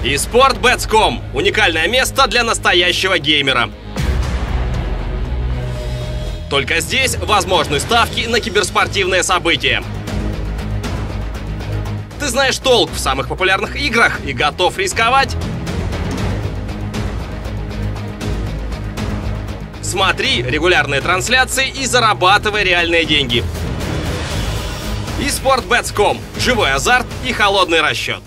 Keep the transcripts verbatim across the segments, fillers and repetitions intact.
eSportBets точка ком – уникальное место для настоящего геймера. Только здесь возможны ставки на киберспортивные события. Ты знаешь толк в самых популярных играх и готов рисковать? Смотри регулярные трансляции и зарабатывай реальные деньги. eSportBets точка ком – живой азарт и холодный расчет.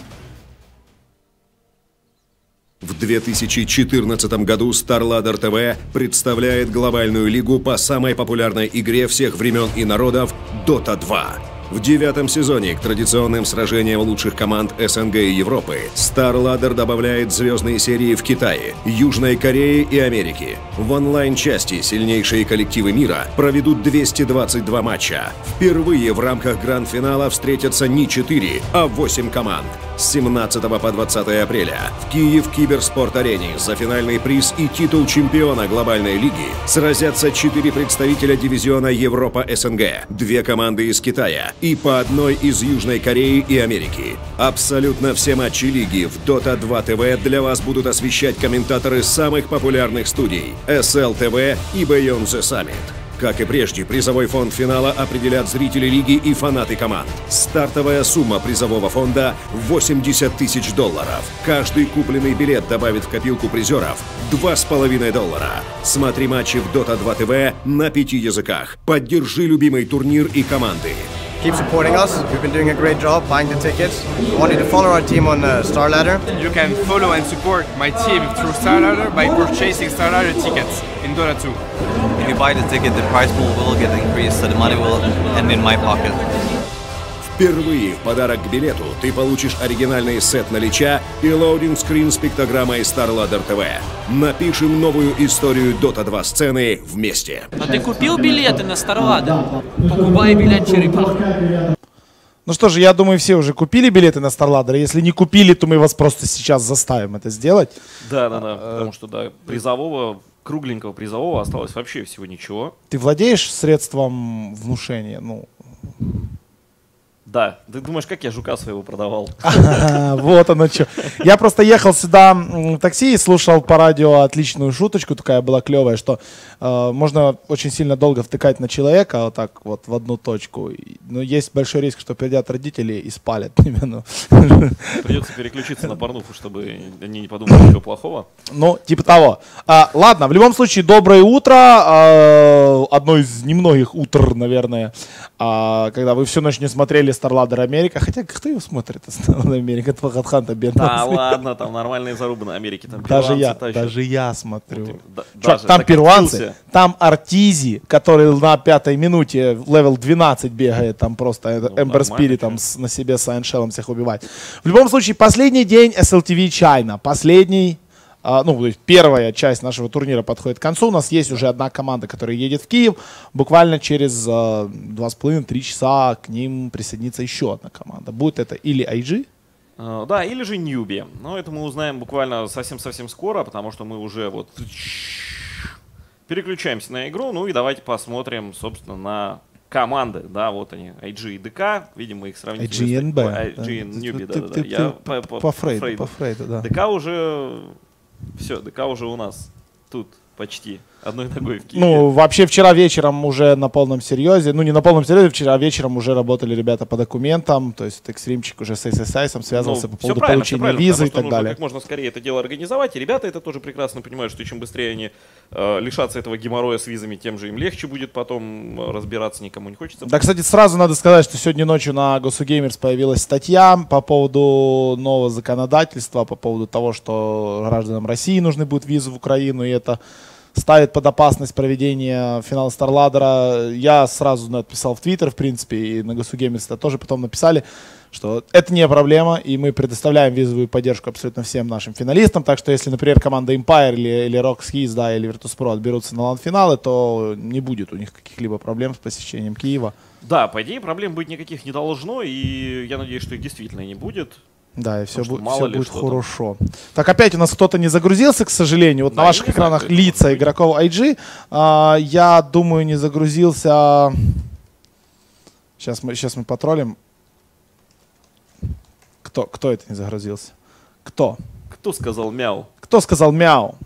В две тысячи четырнадцатом году StarLadder ти ви представляет глобальную лигу по самой популярной игре всех времен и народов Дота два. В девятом сезоне к традиционным сражениям лучших команд СНГ и Европы StarLadder добавляет звездные серии в Китае, Южной Корее и Америке. В онлайн-части сильнейшие коллективы мира проведут двести двадцать два матча. Впервые в рамках гранд-финала встретятся не четыре, а восемь команд. С семнадцатого по двадцатое апреля в Киев Киберспорт-арене за финальный приз и титул чемпиона глобальной лиги сразятся четыре представителя дивизиона Европа-СНГ, две команды из Китая и по одной из Южной Кореи и Америки. Абсолютно все матчи лиги в Дота два ти ви для вас будут освещать комментаторы самых популярных студий эс эл ти ви и Beyond the Summit. Как и прежде, призовой фонд финала определят зрители лиги и фанаты команд. Стартовая сумма призового фонда – восемьдесят тысяч долларов. Каждый купленный билет добавит в копилку призеров два с половиной доллара. Смотри матчи в Дота два ти ви на пяти языках. Поддержи любимый турнир и команды. Keep supporting us. We've been doing a great job buying the tickets. We want you to follow our team on uh, StarLadder. You can follow and support my team through StarLadder by purchasing StarLadder tickets in Dota two. If you buy the ticket, the price pool will get increased, so the money will end in my pocket. Впервые в подарок к билету ты получишь оригинальный сет налича и лоудинг-скрин с пиктограммой StarLadder ти ви. Напишем новую историю Дота два сцены вместе. А ты купил билеты на StarLadder? Покупай билет черепах. Ну что же, я думаю, все уже купили билеты на StarLadder. Если не купили, то мы вас просто сейчас заставим это сделать. Да, да, да, потому что да, призового, кругленького призового осталось вообще всего ничего. Ты владеешь средством внушения? Ну... Да, ты думаешь, как я жука своего продавал? Вот оно что. Я просто ехал сюда в такси и слушал по радио отличную шуточку, такая была клевая, что э, можно очень сильно долго втыкать на человека, вот так вот в одну точку. Но есть большой риск, что придят родители и спалят именно. Придется переключиться на порнуху, чтобы они не подумали ничего плохого. Ну, типа того. А, ладно, в любом случае, доброе утро. А, одно из немногих утр, наверное, а, когда вы всю ночь не смотрели StarLadder Америка. Хотя кто его смотрит? StarLadder Америка, это Фахатхан-то бедный. Да ладно, там нормальные зарубы на Америке. Там даже я, тащат. даже я смотрю. Вот, да, Чувак, даже, там перуанцы, открылся. Там Артизи, который на пятой минуте левел двенадцать бегает, там просто ну, Эмбер Спирит там с, на себе с Айншеллом всех убивать. В любом случае, последний день эс эл ти ви China, последний. Ну, то есть первая часть нашего турнира подходит к концу. У нас есть уже одна команда, которая едет в Киев. Буквально через э, два с половиной — три часа к ним присоединится еще одна команда. Будет это или ай джи? Uh, да, или же Ньюби. Но это мы узнаем буквально совсем-совсем скоро, потому что мы уже вот переключаемся на игру. Ну и давайте посмотрим, собственно, на команды. Да, вот они, ай джи и ди кей. Видимо, их сравнить. ай джи и эн би. ай джи и Ньюби, да, да, да. Я по, по, по Фрейду, по Фрейду, да. ди кей уже... Все, ди кей уже у нас тут почти одной ногой в Киеве. Ну, вообще вчера вечером уже на полном серьезе, ну не на полном серьезе, вчера вечером уже работали ребята по документам, то есть Экстримчик уже с эс эс ай связывался ну, по поводу получения визы и так далее. Как можно скорее это дело организовать, и ребята это тоже прекрасно понимают, что чем быстрее они э, лишатся этого геморроя с визами, тем же им легче будет потом разбираться, никому не хочется. Да, кстати, сразу надо сказать, что сегодня ночью на Госугеймерс появилась статья по поводу нового законодательства, по поводу того, что гражданам России нужны будут визы в Украину, и это ставит под опасность проведения финала StarLadder. Я сразу написал в Твиттер, в принципе, и на Госугеймерс это тоже потом написали, что это не проблема, и мы предоставляем визовую поддержку абсолютно всем нашим финалистам. Так что если, например, команда Empire или, или Rockskis, да, или Virtus.pro отберутся на лан-финалы, то не будет у них каких-либо проблем с посещением Киева. Да, по идее, проблем быть никаких не должно, и я надеюсь, что их действительно не будет. Да, и все, бу все будет хорошо. Так, опять у нас кто-то не загрузился, к сожалению. Вот да, на ваших экранах знаю, лица игроков ай джи. А, я думаю, не загрузился. Сейчас мы, сейчас мы потроллим. Кто, кто это не загрузился? Кто? Кто сказал мяу? Кто сказал мяу?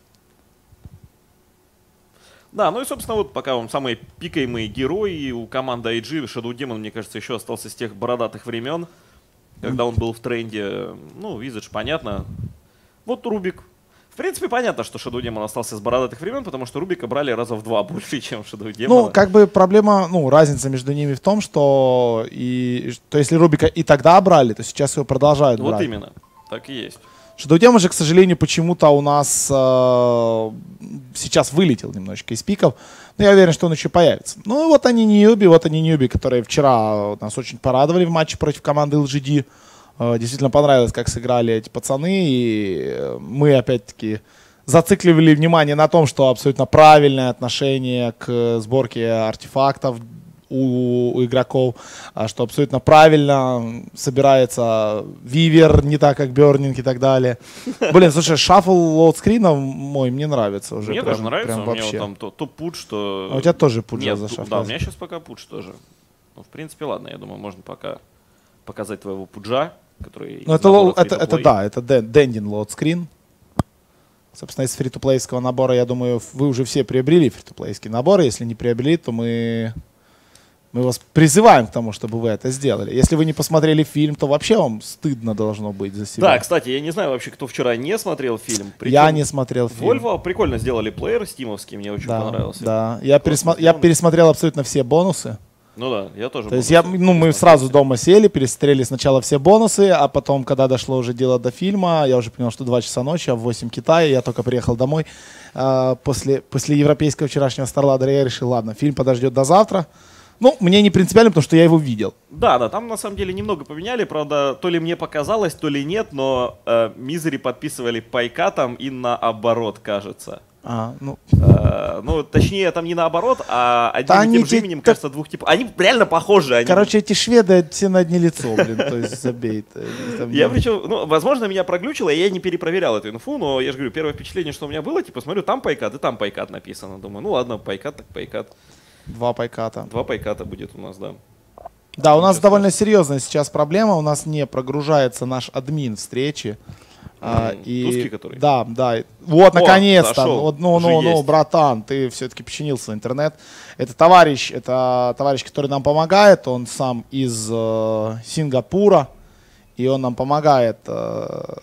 Да, ну и, собственно, вот пока он самые пикаемые герои у команды ай джи, Shadow Demon, мне кажется, еще остался с тех бородатых времен, когда он был в тренде. Ну, Visage, понятно. Вот Рубик. В принципе, понятно, что Shadow Demon остался с бородатых времен, потому что Рубика брали раза в два больше, чем Shadow Demon. Ну, как бы проблема, ну, разница между ними в том, что, и, то если Рубика и тогда брали, то сейчас его продолжают вот брать. Вот именно, так и есть. Shadow Demon же, к сожалению, почему-то у нас э, сейчас вылетел немножечко из пиков. Но я уверен, что он еще появится. Ну и вот они ньюби, вот они ньюби, которые вчера нас очень порадовали в матче против команды эл джи ди. Э, действительно понравилось, как сыграли эти пацаны. И мы опять-таки зацикливали внимание на том, что абсолютно правильное отношение к сборке артефактов У, у игроков, что абсолютно правильно собирается Вивер, не так, как Бернинг и так далее. Блин, слушай, шаффл лоудскрина мой мне нравится уже. Мне прям, тоже нравится, прям у меня вообще. вот там то, то путь, что... А у тебя тоже путь Нет, за да, шаффл. у меня сейчас пока путь тоже. Ну, в принципе, ладно, я думаю, можно пока показать твоего пуджа, который... Ну, это, лоу, это, это да, это дендин лоудскрин. Собственно, из фри-то-плейского набора, я думаю, вы уже все приобрели фри-то-плейские наборы. Если не приобрели, то мы... Мы вас призываем к тому, чтобы вы это сделали. Если вы не посмотрели фильм, то вообще вам стыдно должно быть за себя. Да, кстати, я не знаю вообще, кто вчера не смотрел фильм. Причем я не смотрел фильм. Volvo прикольно сделали плеер стимовский, мне очень да, понравился. Да, я, пересма я пересмотрел абсолютно все бонусы. Ну да, я тоже. То есть я, ну, мы сразу дома сели, пересмотрели сначала все бонусы, а потом, когда дошло уже дело до фильма, я уже понял, что два часа ночи, а в восемь Китая, я только приехал домой. А, после, после европейского вчерашнего StarLadder я решил, ладно, фильм подождет до завтра. Ну, мне не принципиально, потому что я его видел. Да, да, там на самом деле немного поменяли, правда, то ли мне показалось, то ли нет, но э, Мизери подписывали пайкатом и наоборот, кажется. А, ну. Э, ну, точнее, там не наоборот, а одним да и тем же именем, так... кажется, двух типов. Они реально похожи. Они... Короче, эти шведы все на одни лицо, блин, то есть забей. Я причем, ну, возможно, меня проглючило, я не перепроверял эту инфу, но я же говорю, первое впечатление, что у меня было, типа, смотрю, там пайкат и там пайкат написано. Думаю, ну ладно, пайкат так пайкат. Два пайката. Два пайката будет у нас, да. Да, у нас довольно серьезная сейчас проблема. У нас не прогружается наш админ встречи. А, и... Тузский, который? Да, да. Вот, наконец-то. Ну, ну, ну, ну, есть. братан, ты все-таки починился в интернет. Это товарищ, это товарищ, который нам помогает. Он сам из э, Сингапура. И он нам помогает э,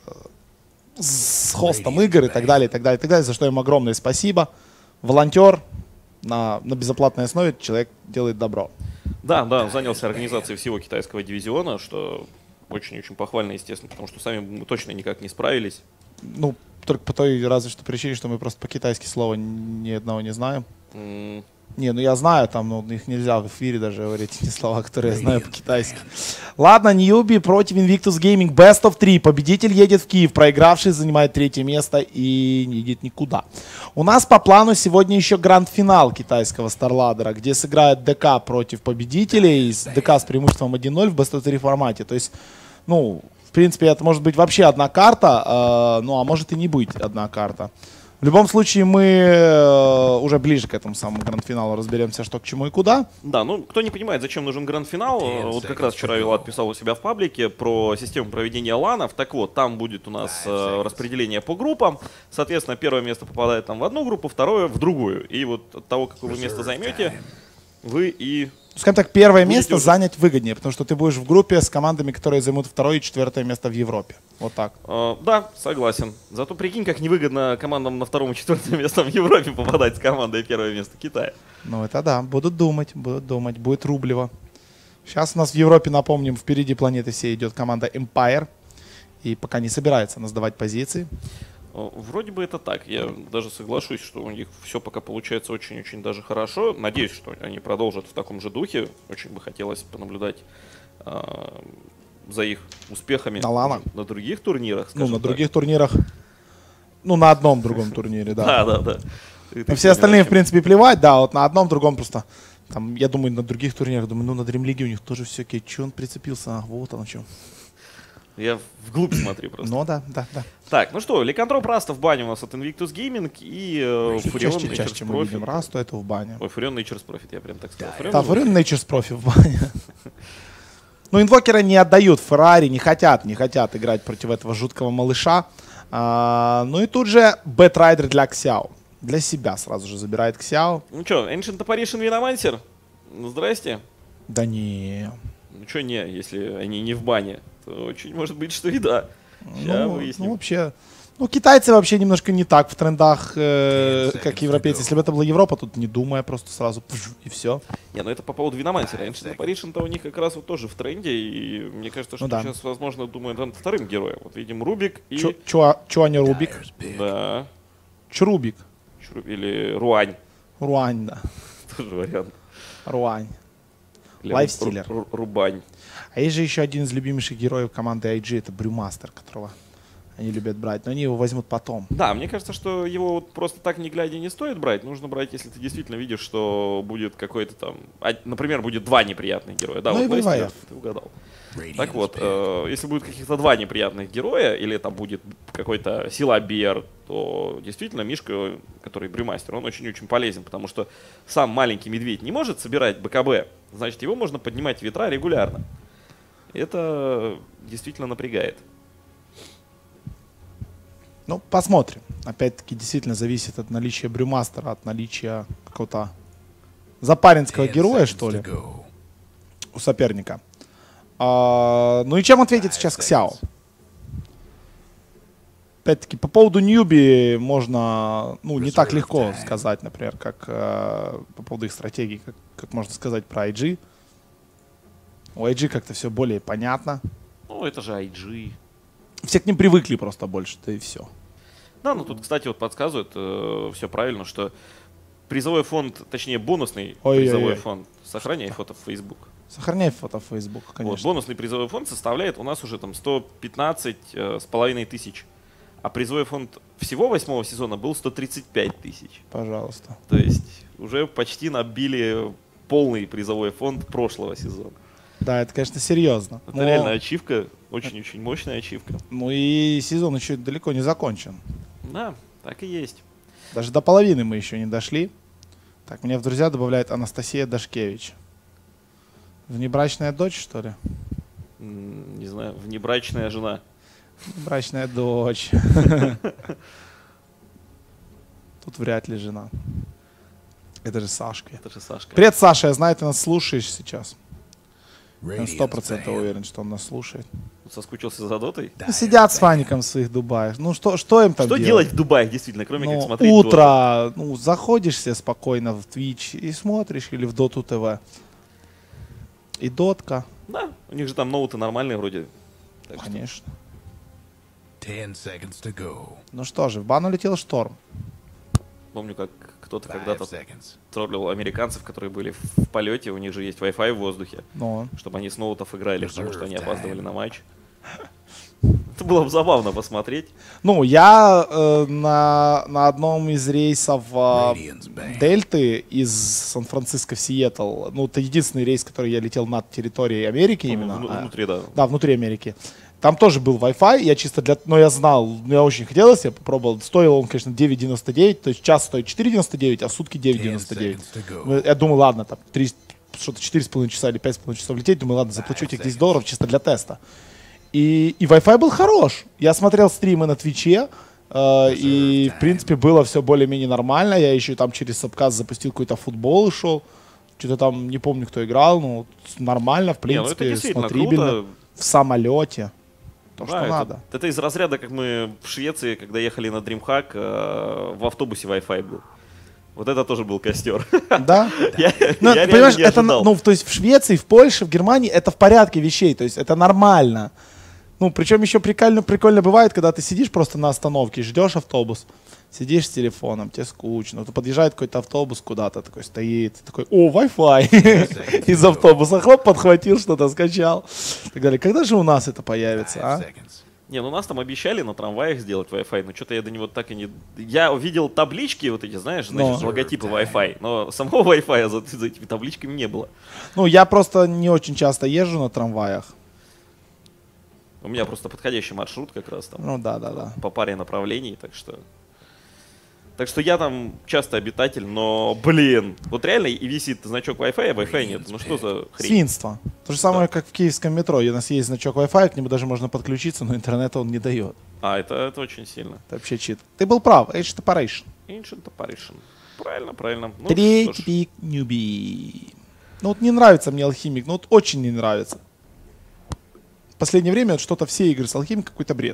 с хостом игр и так далее, и так далее, и так далее. За что ему огромное спасибо. Волонтер. На, на безоплатной основе человек делает добро. Да, да, он занялся организацией всего китайского дивизиона, что очень-очень похвально, естественно, потому что сами мы точно никак не справились. Ну, только по той разве что причине, что мы просто по-китайски слова ни одного не знаем. Mm. Не, ну я знаю, там, ну, их нельзя в эфире даже говорить, эти слова, которые я знаю по-китайски. Ладно, Ньюби против Invictus Gaming, Best of три. Победитель едет в Киев, проигравший занимает третье место и не едет никуда. У нас по плану сегодня еще гранд-финал китайского StarLadder, где сыграет ДК против победителей, ДК с преимуществом один ноль в Best of три формате. То есть, ну, в принципе, это может быть вообще одна карта, э, ну, а может и не быть одна карта. В любом случае, мы э, уже ближе к этому самому гранд-финалу разберемся, что к чему и куда. Да, ну, кто не понимает, зачем нужен гранд-финал, вот как раз вчера Вилат писал у себя в паблике про систему проведения ланов. Так вот, там будет у нас э, распределение по группам. Соответственно, первое место попадает там в одну группу, второе в другую. И вот от того, какое вы место займете, вы и... Скажем так, первое Будете место уже... занять выгоднее, потому что ты будешь в группе с командами, которые займут второе и четвертое место в Европе. Вот так. Uh, да, согласен. Зато прикинь, как невыгодно командам на втором и четвертом место в Европе попадать с командой первое место Китая. Ну это да, будут думать, будут думать, будет рублево. Сейчас у нас в Европе, напомним, впереди планеты всей идет команда Empire. И пока не собирается она сдавать позиции. Вроде бы это так. Я даже соглашусь, что у них все пока получается очень-очень даже хорошо. Надеюсь, что они продолжат в таком же духе. Очень бы хотелось понаблюдать э, за их успехами на, лана. на других турнирах. Ну, на так. других турнирах. Ну, на одном другом турнире, да. Да, да, да. На все остальные, в принципе, плевать, да, вот на одном другом просто. Там, я думаю, на других турнирах, думаю, ну, на Dream League у них тоже все окей. Че он прицепился? А, вот он о чем. Я вглубь смотрю просто. Ну да, да, да. Так, ну что, Ликантроп Раста в бане у нас от Invictus Gaming и э, Фурион чаще, чаще мы видим Расту, это в бане. Ой, Фурион Nature's Profit, я прям так сказал. Да, Фурион Nature's Profit в бане. Ну, инвокеры не отдают Феррари, не хотят, не хотят играть против этого жуткого малыша. А, ну и тут же Бэтрайдер для Ксяо. Для себя сразу же забирает Ксяо. Ну что, Ancient Apparition Виномансер? Ну, здрасте. Да не. Ну что не, если они не в бане, то очень может быть, что и да. Сейчас Ну, выясним. ну, вообще... Ну, китайцы вообще немножко не так в трендах, э, как европейцы. Если бы это была Европа, тут не думая, просто сразу пф, и все. Не, ну это по поводу Виномансера. Ancient Apparition-то у них как раз вот тоже в тренде, и мне кажется, что Ну да. сейчас, возможно, думают над вторым героем. Вот видим Рубик и... Чё, чё, чё они Рубик? Да. Чрубик. Чуру- Или Руань. Руань, да. Тоже вариант. Руань. Или Лайфстилер. Ру- Ру- Рубань. А есть же еще один из любимейших героев команды ай джи, это Брюмастер, которого они любят брать, но они его возьмут потом. Да, мне кажется, что его вот просто так не глядя не стоит брать. Нужно брать, если ты действительно видишь, что будет какой-то там... а, например, будет два неприятных героя. Да, Ну вот и Лайфстилер, ВВФ. ты угадал. Так вот, э, если будет каких-то два неприятных героя, или там будет какой-то силабер, то действительно Мишка, который Брюмастер, он очень-очень полезен, потому что сам маленький медведь не может собирать БКБ, значит, его можно поднимать в ветра регулярно. Это действительно напрягает. Ну, посмотрим. Опять-таки, действительно зависит от наличия Брюмастера, от наличия какого-то запаринского героя, что ли, у соперника. А, ну и чем ответит сейчас Ксяо? Опять-таки, по поводу Ньюби можно, ну, не так легко сказать, например, как э, по поводу их стратегии, как, как можно сказать про ай джи. У ай джи как-то все более понятно. Ну, это же ай джи. Все к ним привыкли просто больше, да и все. Да, ну тут, кстати, вот подсказывают э, все правильно, что призовой фонд, точнее бонусный Ой-ой-ой. призовой фонд, сохраняй фото в Facebook. Сохраняй фото в Facebook, Вот, конечно. бонусный призовой фонд составляет у нас уже там сто пятнадцать э, с половиной тысяч, а призовой фонд всего восьмого сезона был сто тридцать пять тысяч. Пожалуйста. То есть уже почти набили полный призовой фонд прошлого сезона. Да, это, конечно, серьезно. Это Но- реально ачивка, очень-очень мощная ачивка. Ну и сезон еще далеко не закончен. Да, так и есть. Даже до половины мы еще не дошли. Так, мне в друзья добавляет Анастасия Дашкевич. Внебрачная дочь, что ли? М, Не знаю, внебрачная жена. Внебрачная дочь. Тут вряд ли жена. Это же Сашка. Это же Сашка. Привет, Саша, я знаю, ты нас слушаешь сейчас. Я сто процентов уверен, что он нас слушает. Соскучился за дотой? Ну, сидят с Фаником в своих Дубаях. Ну что, что им там Что делать? делать в Дубае, действительно, кроме Ну, как смотреть утро, доту? ну, заходишь себе спокойно в Twitch и смотришь, или в Доту ТВ. И Дотка, Да, у них же там ноуты нормальные вроде. Так что конечно. Ten seconds to go. Ну что же, в бан улетел Шторм. помню, как кто-то Five когда-то seconds. троллил американцев, которые были в полете, у них же есть Wi-Fi в воздухе, Но чтобы они с ноутов играли, потому что они опаздывали на матч. Это было бы забавно посмотреть. Ну, я э, на, на одном из рейсов э, Radiant's back. Дельты из Сан-Франциско в Сиэтл, ну, это единственный рейс, который я летел над территорией Америки Ну, именно. вну- а, Внутри, да. Да, внутри Америки. Там тоже был Wi-Fi, я чисто для... Но я знал, ну, я очень хотелось, я попробовал. Стоил он, конечно, девять девяносто девять, то есть час стоит четыре девяносто девять, а сутки девять Ten девяносто девять. seconds to go. Ну, я думаю, ладно, там, три, что-то четыре с половиной часа или пять с половиной часов лететь, думаю, ладно, заплачу этих десять долларов чисто для теста. И, и Wi-Fi был хорош. Я смотрел стримы на Твиче, э, и, в принципе, было все более-менее нормально. Я еще там через Сабказ запустил какой-то футбол и шел. Что-то там, не помню, кто играл, ну, нормально, в Не, ну это принципе, действительно смотрибельно. круто. В самолете. То, Да, что это, надо. это из разряда, как мы в Швеции, когда ехали на DreamHack, э, в автобусе Wi-Fi был. Вот это тоже был костер. Да? Я, Ну, я реально понимаешь, не это, ожидал. ну, то есть в Швеции, в Польше, в Германии это в порядке вещей, то есть это нормально. Ну, причем еще прикольно, прикольно бывает, когда ты сидишь просто на остановке, ждешь автобус, сидишь с телефоном, тебе скучно, то подъезжает какой-то автобус куда-то, такой стоит, ты такой, о, Wi-Fi из автобуса, хлоп, подхватил что-то, скачал, и так далее. Когда же у нас это появится, Five а? seconds. Не, ну нас там обещали на трамваях сделать Wi-Fi, но что-то я до него так и не... Я увидел таблички вот эти, знаешь, значит, Но. логотипы Wi-Fi, но самого Wi-Fi за, за этими табличками не было. Ну, я просто не очень часто езжу на трамваях. У меня просто подходящий маршрут как раз там Ну, да-да-да. по паре направлений, так что... Так что я там часто обитатель, но, блин, вот реально и висит значок Wi-Fi, а Wi-Fi нет. Ну что за хрень? Свинство. То же самое, Да. как в киевском метро. У нас есть значок Wi-Fi, к нему даже можно подключиться, но интернета он не дает. А, это, это очень сильно. Это вообще чит. Ты был прав. Age Separation. Ancient Apparition. Правильно, правильно. Ну, Третий что ж. пик ньюби. Ну вот не нравится мне алхимик, ну вот очень не нравится. В последнее время вот что-то все игры с алхимиком какой-то бред.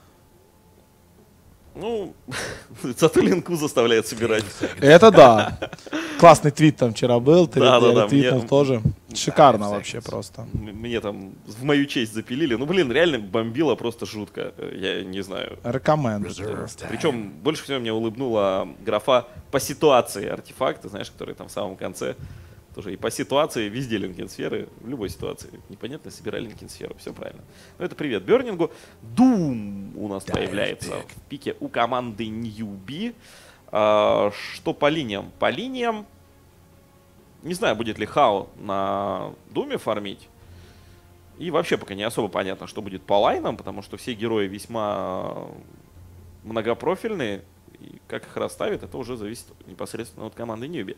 Ну, зато линку заставляет собирать. Это да. Классный твит там вчера был, ты Да, да, да, твитнул мне- тоже. Шикарно вообще просто. М- Мне там в мою честь запилили. Ну, блин, реально бомбило просто жутко. Я не знаю. Рекоменд. Reserve time. Причем больше всего меня улыбнула графа по ситуации артефакты, знаешь, которые там в самом конце. Тоже и по ситуации везде линкенсферы, в любой ситуации. Непонятно, собирали линкенсферу, все правильно. Ну это привет Бернингу. Doom у нас появляется в пике у команды Ньюби. А, что по линиям? По линиям, не знаю, будет ли Хао на Думе фармить. И вообще пока не особо понятно, что будет по лайнам, потому что все герои весьма многопрофильные. И как их расставит, это уже зависит непосредственно от команды Ньюби.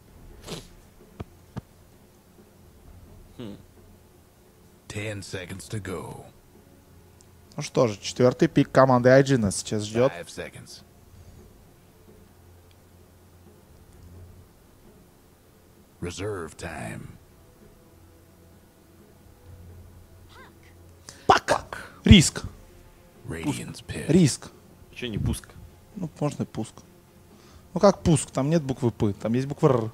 Ten seconds to go. Ну что же, четвертый пик команды ай джи нас сейчас ждет. Five seconds. Reserve time. Пак! Риск. Radiant's pit. Риск. Еще не пуск. Ну, можно и пуск. Ну как пуск? Там нет буквы П, там есть буква Р.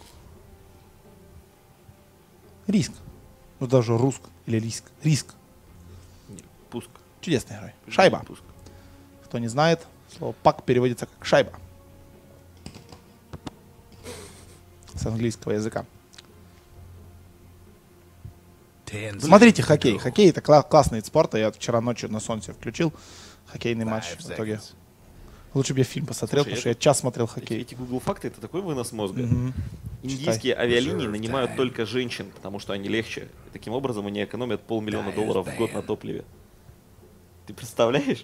Риск. Ну даже руск или риск. Риск. Пуск. Чудесный герой. Шайба. Пуск. Кто не знает, слово пак переводится как шайба. С английского языка. Ten Смотрите seconds to хоккей. go. Хоккей это кла- классный вид спорта. Я вчера ночью на солнце включил хоккейный матч. Five В итоге seconds. лучше бы я фильм посмотрел, Слушай, потому я что я тут- час смотрел Эти, хоккей. эти Google факты это такой вынос мозга. Мгм. Индийские авиалинии Reserve нанимают time. только женщин, потому что они легче. И таким образом они экономят полмиллиона долларов в год на топливе. Ты представляешь?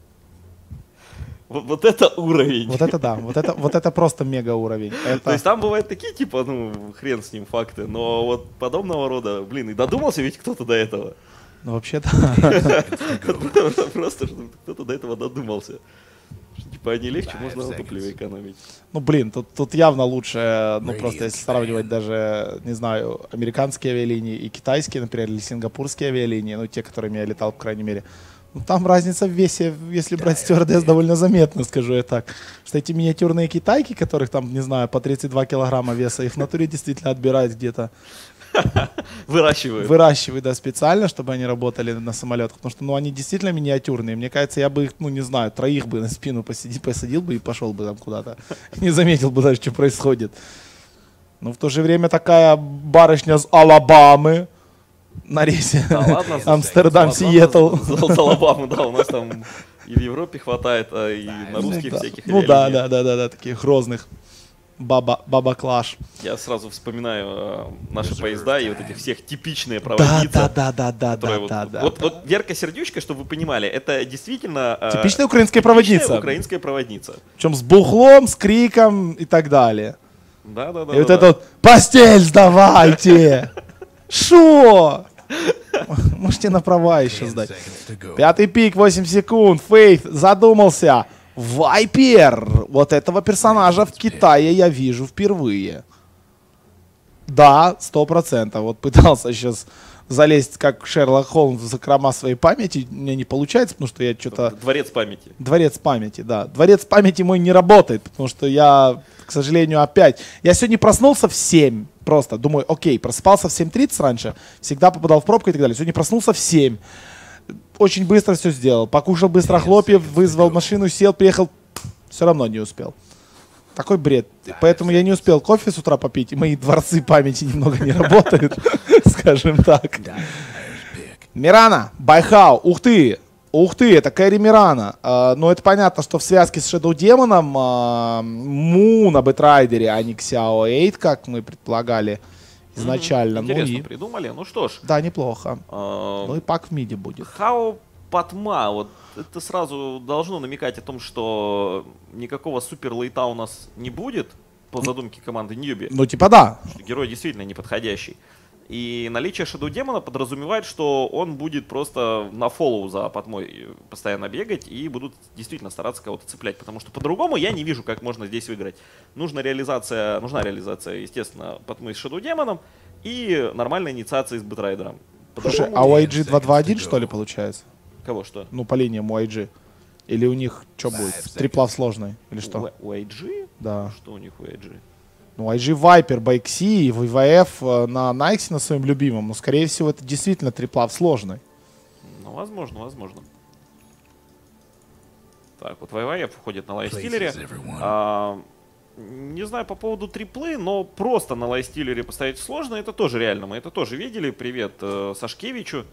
Вот, вот это уровень. Вот это да, вот это, вот это просто мега уровень. То Это, есть там бывают такие, типа, ну, хрен с ним факты, но вот подобного рода, блин, и додумался ведь кто-то до этого. ну вообще да. Просто, чтобы кто-то до этого додумался. Что, типа, они легче, Five можно на seconds. топливе экономить. Ну блин, тут, тут явно лучше, ну просто Radiant если сравнивать даже, не знаю, американские авиалинии и китайские, например, или сингапурские авиалинии, ну те, которыми я летал, по крайней мере. Ну, там разница в весе, если брать стюардесс, довольно заметна, скажу я так. Что эти миниатюрные китайки, которых там, не знаю, по тридцать два килограмма веса, их в натуре действительно отбирают где-то. Выращивают. Выращивают, да, специально, чтобы они работали на самолетах. Потому что, ну, они действительно миниатюрные. Мне кажется, я бы их, ну, не знаю, троих бы на спину посади- посадил бы и пошел бы там куда-то. Не заметил бы даже, что происходит. Но в то же время такая барышня с Алабамы на рейсе Да ладно, Амстердам-Сиэтл. За Алабаму, да, у нас там и в Европе хватает, а и на русских да. всяких Ну да, авиалиниях. да, да, да, да, таких грозных. Баба, баба Клаш. Я сразу вспоминаю э, наши поезда и вот этих всех типичные Да, проводницы. да, да, да, да, которые да, вот, да, да. вот, вот Верка Сердючка, чтобы вы понимали, это действительно э, Типичная украинская типичная проводница. украинская проводница. Причем с бухлом, с криком и так далее. Да, да, да. И вот да, это да. вот «Постель сдавайте!» Шо? Можете на права еще Ten сдать. seconds to go. Пятый пик, восемь секунд. Фейт задумался. Вайпер. Вот этого персонажа в Китае я вижу впервые. Да, сто процентов. Вот пытался сейчас залезть, как Шерлок Холмс, в закрома своей памяти. У меня не получается, потому что я что-то... Дворец памяти. Дворец памяти, да. Дворец памяти мой не работает, потому что я, к сожалению, опять... Я сегодня проснулся в семь. Просто думаю, окей, просыпался в семь тридцать раньше, всегда попадал в пробку и так далее. Сегодня проснулся в семь. Очень быстро все сделал. Покушал быстро хлопьев, вызвал машину, сел, приехал. Все равно не успел. Такой бред. Поэтому я не успел кофе с утра попить, и мои дворцы памяти немного не работают, скажем так. Мирана, Байхау, ух ты! Ух ты, это Кэрри Мирана. А, ну, это понятно, что в связке с Shadow Демоном а, Му на Бэтрайдере, а не Xiao восемь, как мы предполагали изначально. Интересно Ну и... придумали. Ну что ж. Да, неплохо. э, Ну и пак в миде будет. Хао Патма, вот это сразу должно намекать о том, что никакого супер лейта у нас не будет по задумке команды Ньюби. Ну типа да. Что герой действительно неподходящий. И наличие Shadow Демона подразумевает, что он будет просто на фоллоу за Патмой постоянно бегать и будут действительно стараться кого-то цеплять. Потому что по-другому я не вижу, как можно здесь выиграть. Нужна реализация, нужна реализация, естественно, Патмы с Shadow Демоном и нормальная инициация с Бэтрайдером. Слушай, а у ай джи два два один что ли получается? Кого что? Ну по линиям у ай джи. Или у них что будет? Триплав сложный? Или что? У ай джи? Да. Что у них у ай джи? Ну, ай джи Viper, Байкси и ви ви эф на Найксе, на своем любимом. Но, скорее всего, это действительно триплав сложный. Ну, возможно, возможно. Так, вот ви ви эф уходит на лайфстиллере. А, не знаю по поводу триплы, но просто на лайфстиллере поставить сложно. Это тоже реально. Мы это тоже видели. Привет э, Сашкевичу.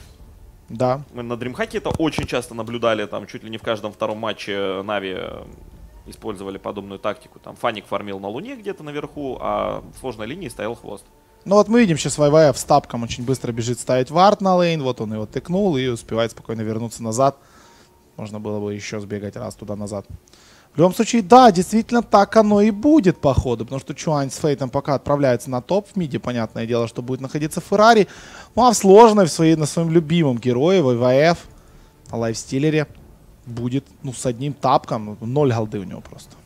Да. Мы на Дримхаке это очень часто наблюдали. Там чуть ли не в каждом втором матче Нави использовали подобную тактику. Там Фаник фармил на Луне где-то наверху, а в сложной линии стоял хвост. Ну вот мы видим сейчас ви ви эф с тапком очень быстро бежит ставить вард на лейн. Вот он его тыкнул и успевает спокойно вернуться назад. Можно было бы еще сбегать раз туда-назад. В любом случае, да, действительно так оно и будет по ходу. Потому что Чуань с Фейтом пока отправляется на топ. В миде, понятное дело, что будет находиться Феррари. Ну а в сложной, в своей, на своем любимом герое ви ви эф на лайфстиллере будет, ну, с одним тапком. Ноль голды у него просто.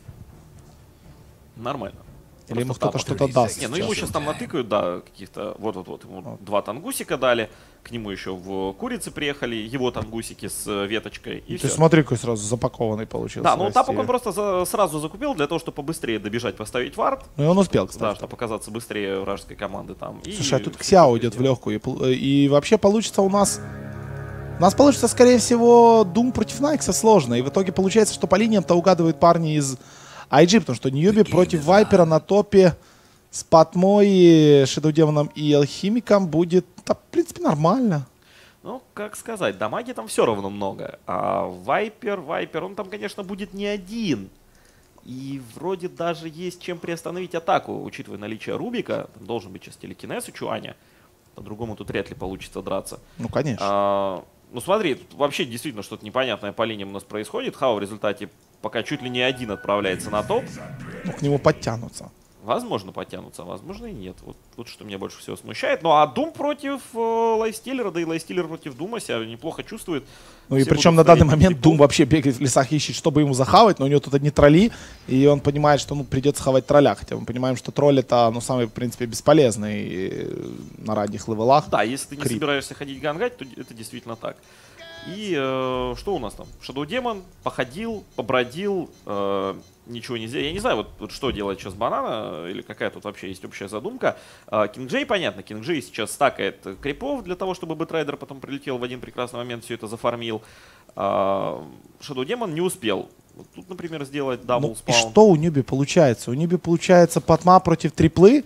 Нормально. Или ему Просто кто-то что-то даст. Не, ну ему сейчас там натыкают, да, каких-то, вот-вот-вот, ему вот. два тангусика дали, к нему еще в курицы приехали, его тангусики с веточкой, и Ты все. смотри, какой сразу запакованный получился. Да, ну тапок он просто за, сразу закупил для того, чтобы побыстрее добежать, поставить вард. Ну и он успел, кстати. Да, чтобы показаться быстрее вражеской команды там. Слушай, а тут Ксяо идет в легкую, и, и вообще получится у нас... У нас получится, скорее всего, Doom против Найкса сложно, и в итоге получается, что по линиям-то угадывают парни из ай джи, потому что Ньюби против Вайпера на топе с Патмой, Shadow Демоном и Алхимиком будет, да, в принципе, нормально. Ну, как сказать, дамаги там все равно много. А Вайпер, Вайпер, он там, конечно, будет не один. И вроде даже есть чем приостановить атаку, учитывая наличие Рубика. Там должен быть сейчас телекинез у Чуаня. По-другому тут вряд ли получится драться. Ну, конечно. А, ну, смотри, тут вообще действительно что-то непонятное по линиям у нас происходит. Хау в результате пока чуть ли не один отправляется на топ. Ну, к нему подтянутся. Возможно, подтянутся, возможно и нет. Вот, вот что меня больше всего смущает. Ну а Doom против э, Лайфстиллера, да и Лайфстиллер против Дума себя неплохо чувствует. Ну и Все причем на данный момент Doom вообще бегает в лесах, ищет, чтобы ему захавать, но у него тут одни тролли, и он понимает, что ну, придется хавать тролля. Хотя мы понимаем, что тролль это ну, самый, в принципе, бесполезный на ранних левелах. Да, если ты не Крип. собираешься ходить гангать, то это действительно так. И э, что у нас там? Shadow Demon походил, побродил, э, ничего не сделал. Я не знаю, вот, вот что делать сейчас Банана, или какая тут вообще есть общая задумка. Кинг Джей, понятно, Кинг Джей сейчас стакает крипов для того, чтобы Бэтрайдер потом прилетел в один прекрасный момент, все это зафармил. Shadow Demon не успел. Вот тут, например, сделать дабл Ну, спаун. и что у Ньюби получается? У Ньюби получается Патма против триплы,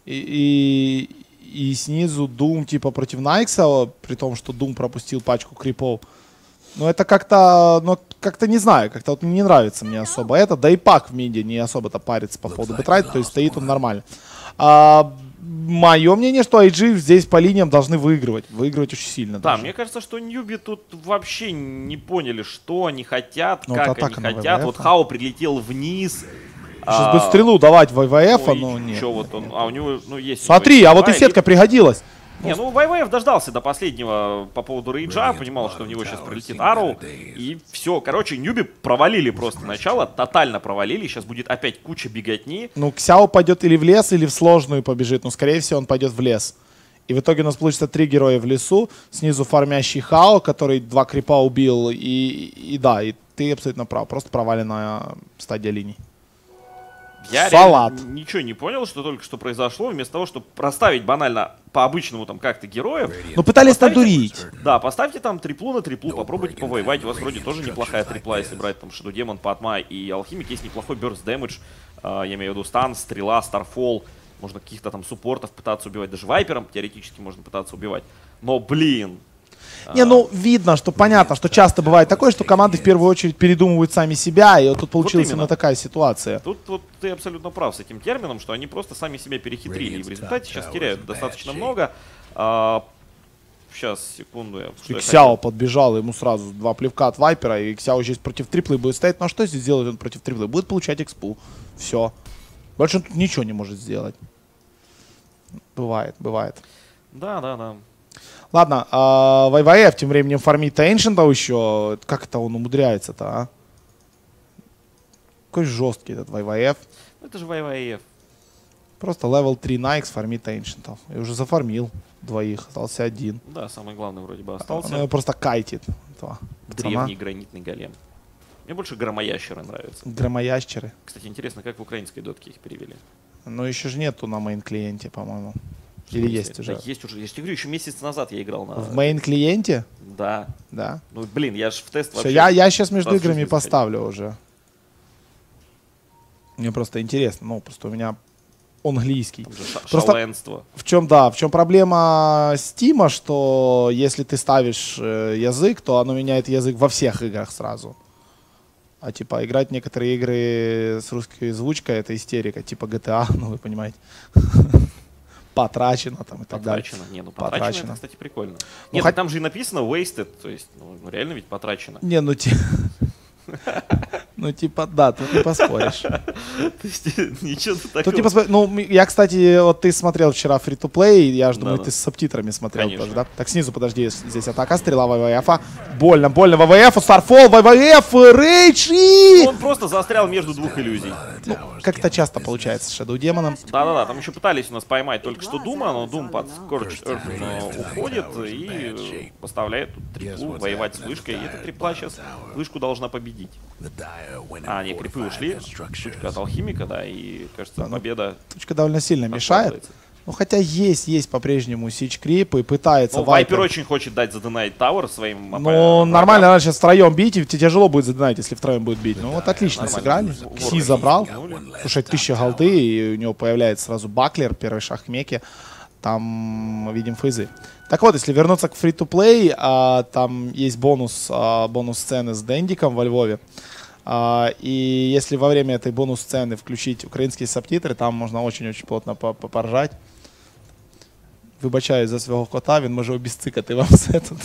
и, и, и снизу Doom типа против Найкса, при том, что Doom пропустил пачку крипов. Ну, это как-то, ну, как-то не знаю, как-то вот не нравится мне особо это. Да и Пак в миде не особо-то парится по поводу Бэтрайда, то есть стоит он нормально. А, мое мнение, что ай джи здесь по линиям должны выигрывать. Выигрывать очень сильно. Да, даже. мне кажется, что Ньюби тут вообще не поняли, что они хотят, Ну, как вот они атака на хотят. ВВФ. Вот Хау прилетел вниз. Сейчас бы стрелу давать в ви ви эф, ну, но нет. Чё, вот он, а у него, ну, есть. Смотри, а вот и Вай- сетка пригодилась. Не, ну ви ви эф дождался до последнего по поводу рейджа, понимал, что в него сейчас прилетит Арроу, и все. Короче, Ньюби провалили просто начало, тотально провалили, сейчас будет опять куча беготни. Ну, Ксяо пойдет или в лес, или в сложную побежит. Но, скорее всего, он пойдет в лес. И в итоге у нас получится три героя в лесу. Снизу фармящий Хао, который два крипа убил. И, и да, и ты абсолютно прав. Просто проваленная стадия линий. Я Салат. реально ничего не понял, что только что произошло. Вместо того, чтобы проставить банально по-обычному там как-то героев. Ну, пытались поставьте- надурить. Да, поставьте там триплу на триплу, попробуйте повоевать. У вас вроде тоже неплохая трипла, если брать там Shadow Demon, Патма и Алхимик. Есть неплохой burst damage. э, Я имею в виду стан, стрела, старфол. Можно каких-то там суппортов пытаться убивать. Даже вайпером теоретически можно пытаться убивать. Но, блин. Не, ну, видно, что понятно, что часто бывает такое, что команды в первую очередь передумывают сами себя, и вот тут получилась именно. именно такая ситуация. Тут вот ты абсолютно прав с этим термином, что они просто сами себя перехитрили. И в результате сейчас теряют достаточно много. Сейчас, секунду. Я, И Ксяо подбежал, ему сразу два плевка от Вайпера, и Ксяо здесь против триплы будет стоять. Ну а что здесь делает он против триплы? Будет получать экспу. Все. Больше он тут ничего не может сделать. Бывает, бывает. Да, да, да. Ладно, а вай вай эф тем временем фармит Ancient'ов еще. Как это он умудряется-то, а? Какой жесткий этот вай вай эф. Это же вай вай эф. Просто левел три Найкс фармит Ancient'ов. И уже зафармил двоих, остался один. Да, самый главный вроде бы остался. Он его просто кайтит. Этого Древний пацана. гранитный голем. Мне больше громоящеры нравятся. Громоящеры. Кстати, интересно, как в украинской дотке их перевели. Но еще же нету на мейн-клиенте, по-моему. Или есть Да, уже? есть уже. Я же тебе говорю, еще месяц назад я играл на... В мейн-клиенте? Да. Да. Ну, блин, я же в тест Все, вообще... я, я сейчас между раз в играми жизни поставлю уже. Мне просто интересно. Ну, просто у меня английский. Там же ша- Просто шаленство. в чем, да, в чем проблема Стима, что если ты ставишь э, язык, то оно меняет язык во всех играх сразу. А типа играть в некоторые игры с русской озвучкой — это истерика, типа джи ти эй, ну вы понимаете. Потрачено там и так далее. Потрачено. Не, ну потрачено, Потрачено. это, кстати, прикольно. Ну, Нет, хоть- там же и написано wasted, то есть, ну, ну, реально ведь потрачено. Не, ну ти- ну типа, да, тут не поспоришь. То есть, ничего такого. Тут не поспоришь. Ну, м- я, кстати, вот ты смотрел вчера free-to-play, я же думаю, Да-да. ты с субтитрами смотрел Конечно. тоже, да? Так, снизу, подожди, с- здесь атака, стрела вай вай эф. Больно, больно вай вай эф, Starfall, вай вай эф, Рейдж и... Он просто застрял между двух иллюзий. Ну, как это часто получается с Shadow Демоном. Да-да-да, там еще пытались у нас поймать только что Дума, но Дум под Scorched Earth э, уходит и поставляет тут триплу воевать с вышкой. И эта трипла сейчас вышку должна победить. А, не, крипы ушли. Штучка от алхимика, да, и, кажется, ну, победа... Тучка довольно сильно мешает. откладывается. Ну, хотя есть, есть по-прежнему Сич Крип и пытается Ну, Вайпер Вайпер. очень хочет дать за Denied Tower своим... Ну, оппо- нормально, врагам. надо сейчас втроем бить, и тебе тяжело будет задонать, если втроем будет бить. Ну, вот отлично нормально. сыграли. Воры Кси забрал. кикнули. Слушай, тысяча голды, и у него появляется сразу Баклер, первый шаг Меки. Там мы видим фейзы. Так вот, если вернуться к free-to-play, а, там есть бонус, а, бонус сцены с Дэндиком во Львове. А, и если во время этой бонус-сцены включить украинские субтитры, там можно очень-очень плотно по- попоржать. Вибачаю за свого кота, він може обіцикати вам все тут.